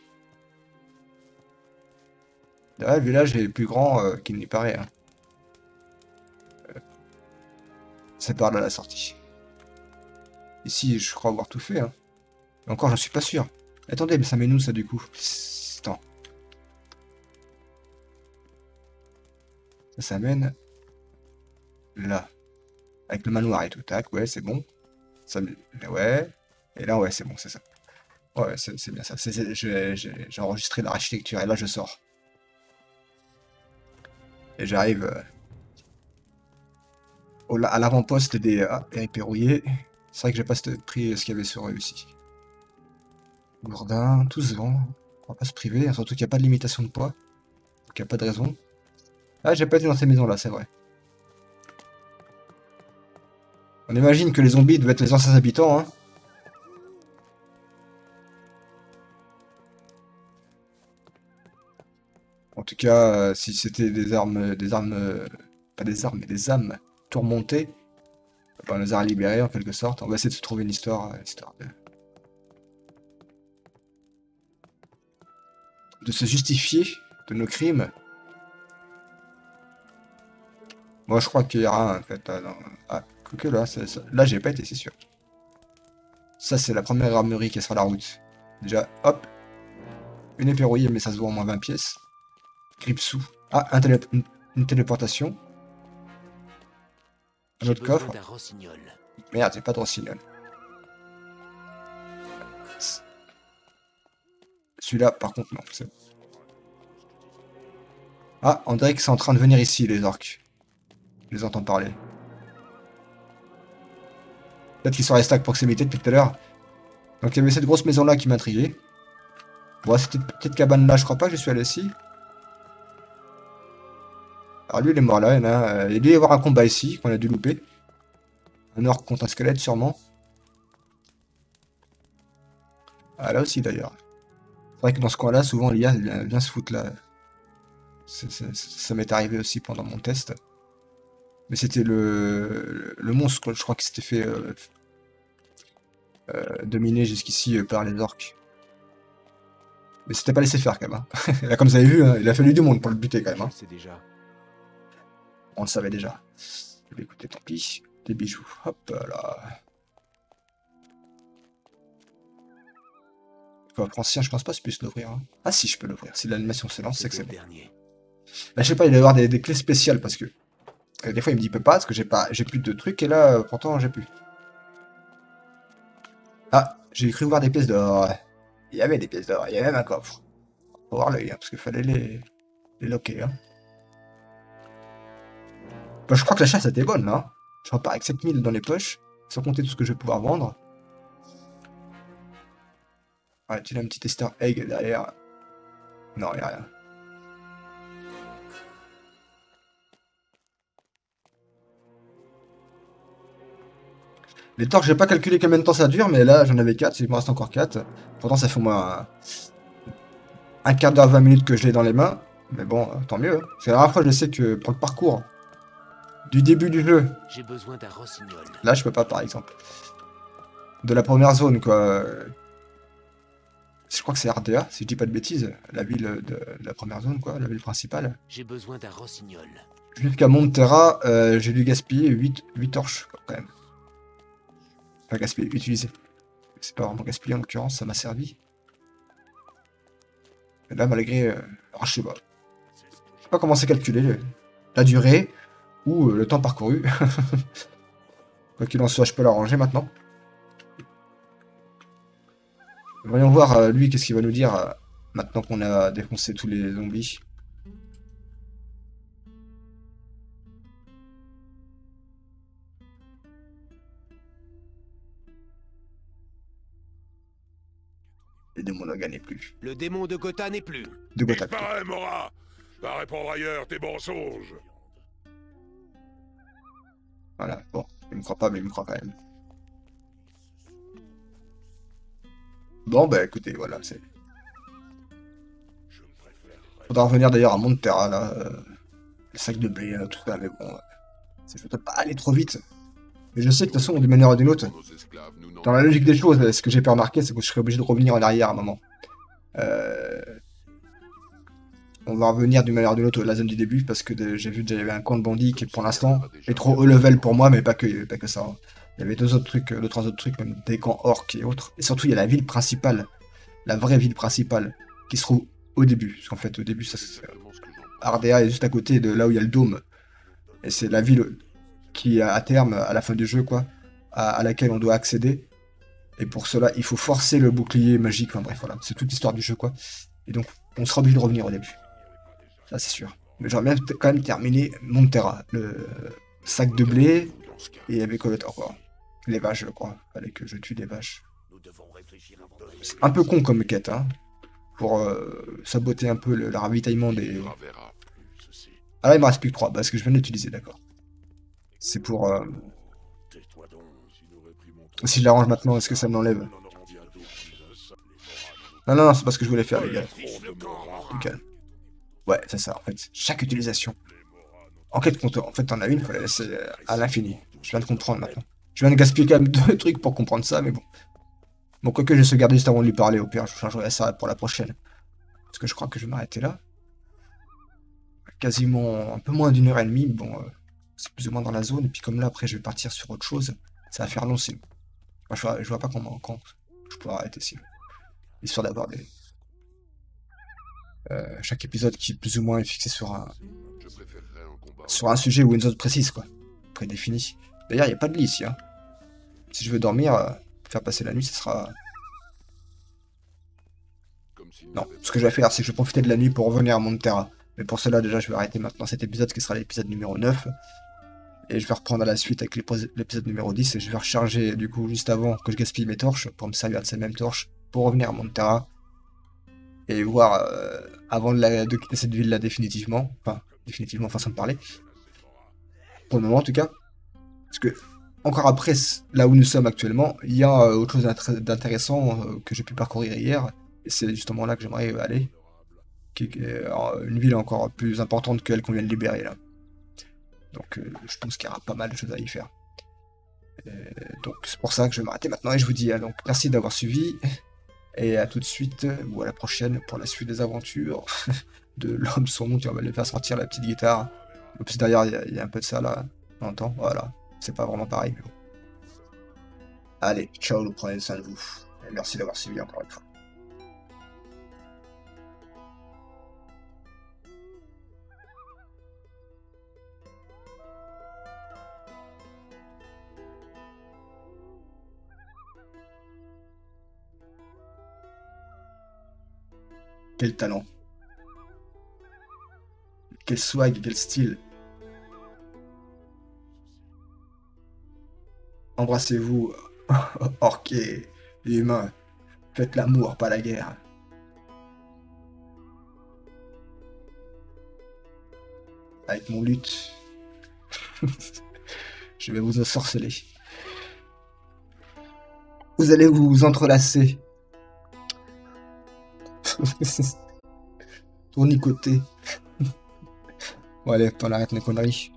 Là, le village est plus grand qu'il n'y paraît. Hein. C'est par là la sortie. Ici, je crois avoir tout fait. Hein. Et encore, je suis pas sûr. Attendez, mais ça mène où ça du coup? Attends. Ça mène là. Avec le manoir et tout. Tac, ouais, c'est bon. Ça, ouais. Et là, ouais, c'est bon, c'est ça. Ouais, c'est bien ça. J'ai enregistré l'architecture et là, je sors. Et j'arrive à l'avant-poste des Eric Perrouillet. C'est vrai que j'ai pas pris ce qu'il y avait sur eux ici. Gourdin, tout se vend. On va pas se priver, surtout qu'il n'y a pas de limitation de poids. Donc il n'y a pas de raison. Ah, j'ai pas été dans ces maisons-là, c'est vrai. On imagine que les zombies doivent être les anciens habitants, hein. En tout cas, si c'était des armes, pas des armes, mais des âmes tourmentées, on les a libérés en quelque sorte. On va essayer de se trouver une histoire, de se justifier de nos crimes. Moi, je crois qu'il y aura en fait. Ah, que là, là, j'ai pas été, c'est sûr. Ça, c'est la première armurerie qui est sur la route. Déjà, hop, une épée rouillée, mais ça se voit au moins 20 pièces. Gripsou. Ah, une téléportation. Un autre coffre. Merde, j'ai pas de rossignol. Celui-là, par contre, non. Ah, on dirait que c'est en train de venir ici, les orques. Je les entends parler. Peut-être qu'ils sont restés à proximité depuis tout à l'heure. Donc il y avait cette grosse maison-là qui m'intriguait. Bon, cette petite cabane-là, je crois pas que je suis allé ici. Alors lui, il est mort là. Il doit y avoir un combat ici, qu'on a dû louper. Un orque contre un squelette, sûrement. Ah, là aussi, d'ailleurs. C'est vrai que dans ce coin-là, souvent, l'IA vient se foutre là. Ça m'est arrivé aussi pendant mon test. Mais c'était le monstre, je crois, qui s'était fait dominer jusqu'ici par les orques. Mais c'était pas laissé faire quand même. Hein. Là, comme vous avez vu, hein, il a fallu du monde pour le buter quand même. Hein. On le savait déjà. Écoutez, tant pis. Des bijoux. Hop là. Coffre ancien, je pense pas que je puisse l'ouvrir. Hein. Ah si, je peux l'ouvrir. Si l'animation se lance, c'est que c'est bon. Bah, je sais pas, il doit y avoir des clés spéciales parce que des fois il me dit peut pas parce que j'ai plus de trucs et là pourtant j'ai plus. Ah, j'ai cru voir des pièces d'or. Il y avait des pièces d'or, il y avait même un coffre. Faut voir l'œil, hein, parce qu'il fallait les loquer. Hein. Bah, je crois que la chasse était bonne là. Je repars avec 7000 dans les poches, sans compter tout ce que je vais pouvoir vendre. Ouais, tu as un petit Easter egg derrière. Non, il n'y a rien. Les torches, j'ai pas calculé combien de temps ça dure, mais là j'en avais 4, il me reste encore 4. Pourtant ça fait au moins un quart d'heure, 20 minutes que je l'ai dans les mains. Mais bon, tant mieux. Hein. C'est la première fois que je sais que pour le parcours du début du jeu, j'ai besoin d'un rossignol. Là je peux pas par exemple. De la première zone quoi. Je crois que c'est Ardea, si je dis pas de bêtises. La ville de la première zone quoi, la ville principale. J'ai besoin d'un rossignol. Jusqu'à Montterra, j'ai dû gaspiller 8 torches quand même. Enfin, gaspiller, utiliser. C'est pas vraiment gaspillé en l'occurrence, ça m'a servi. Et là, malgré... alors, je sais pas comment c'est calculé, la durée ou le temps parcouru. Quoi qu'il en soit, je peux l'arranger maintenant. Voyons voir, lui, qu'est-ce qu'il va nous dire maintenant qu'on a défoncé tous les zombies. Le démon Naga n'est plus. Le démon de Gotha n'est plus. De Gotha. Disparaît, Mora. Va répondre ailleurs tes mensonges. Voilà, bon, il me croit pas, mais il me croit quand même. Bon, bah écoutez, voilà, c'est... Faudra revenir d'ailleurs à Montterra, là. Le sac de blé, tout ça, mais bon... je peux pas aller trop vite. Mais je sais que de toute façon, d'une manière ou d'une autre, dans la logique des choses, ce que j'ai pu remarquer, c'est que je serais obligé de revenir en arrière à un moment. On va revenir d'une manière ou d'une autre à la zone du début, parce que j'ai vu qu'il y avait un camp de bandits qui, pour l'instant, est trop haut level pour moi, mais pas que ça. Hein. Il y avait deux trois autres trucs, même des camps orques et autres. Et surtout, il y a la ville principale, la vraie ville principale, qui se trouve au début. Parce qu'en fait, au début, Ardea est juste à côté de là où il y a le dôme. Et c'est la ville qui, à terme, à la fin du jeu, quoi, à laquelle on doit accéder. Et pour cela, il faut forcer le bouclier magique. Enfin bref, voilà, c'est toute l'histoire du jeu, quoi. Et donc, on sera obligé de revenir au début. Ça, c'est sûr. Mais j'aimerais bien quand même terminer Montterra, le sac de blé, et avec encore les vaches, je crois. Fallait que je tue des vaches. C'est un peu con comme quête, hein, pour saboter un peu le ravitaillement des... Ah là, il me reste plus que 3, parce que je viens de l'utiliser, d'accord. C'est pour... Si je l'arrange maintenant, est-ce que ça me l'enlève? Non, c'est pas ce que je voulais faire, les gars. Nickel. Ouais, c'est ça, en fait. Chaque utilisation. En quête compteur. En fait, t'en as une, il faut la laisser à l'infini. Je viens de comprendre maintenant. Je viens de gaspiller quand même 2 trucs pour comprendre ça, mais bon. Bon, quoique je vais se garder juste avant de lui parler, au pire, je changerai ça pour la prochaine. Parce que je crois que je vais m'arrêter là. Quasiment un peu moins d'1 heure et demie, bon, c'est plus ou moins dans la zone, et puis comme là, après, je vais partir sur autre chose, ça va faire long sinon. Enfin, je vois pas quand je pourrais arrêter sinon. Histoire d'avoir des... chaque épisode qui plus ou moins est fixé sur un sujet ou une zone précise, quoi. Prédéfinie. D'ailleurs, il n'y a pas de lit ici, hein. Si je veux dormir, faire passer la nuit, ce sera... Non, ce que je vais faire, c'est que je vais profiter de la nuit pour revenir à Montterra. Mais pour cela, déjà, je vais arrêter maintenant cet épisode qui sera l'épisode numéro 9. Et je vais reprendre à la suite avec l'épisode numéro 10. Et je vais recharger, du coup, juste avant que je gaspille mes torches, pour me servir de ces mêmes torches, pour revenir à Montterra. Et voir, avant de quitter cette ville-là définitivement. Enfin, définitivement, façon de parler. Pour le moment, en tout cas. Parce que, encore après, là où nous sommes actuellement, il y a autre chose d'intéressant que j'ai pu parcourir hier. Et c'est justement là que j'aimerais aller. Qui est une ville encore plus importante que celle qu'on vient de libérer, là. Donc, je pense qu'il y aura pas mal de choses à y faire. Donc, c'est pour ça que je vais m'arrêter maintenant. Et je vous dis, donc, merci d'avoir suivi. Et à tout de suite, ou à la prochaine, pour la suite des aventures de l'homme sombre. On va lui faire sortir la petite guitare. En plus, derrière, il y a un peu de ça, là. On entend, voilà. C'est pas vraiment pareil, mais bon. Allez, ciao, prenez soin de vous. Et merci d'avoir suivi encore une fois. Quel talent. Quel swag, quel style. Embrassez-vous, orques et humains. Faites l'amour, pas la guerre. Avec mon luth, je vais vous ensorceler. Vous allez vous entrelacer. Tournicoter. Bon allez, on arrête mes conneries.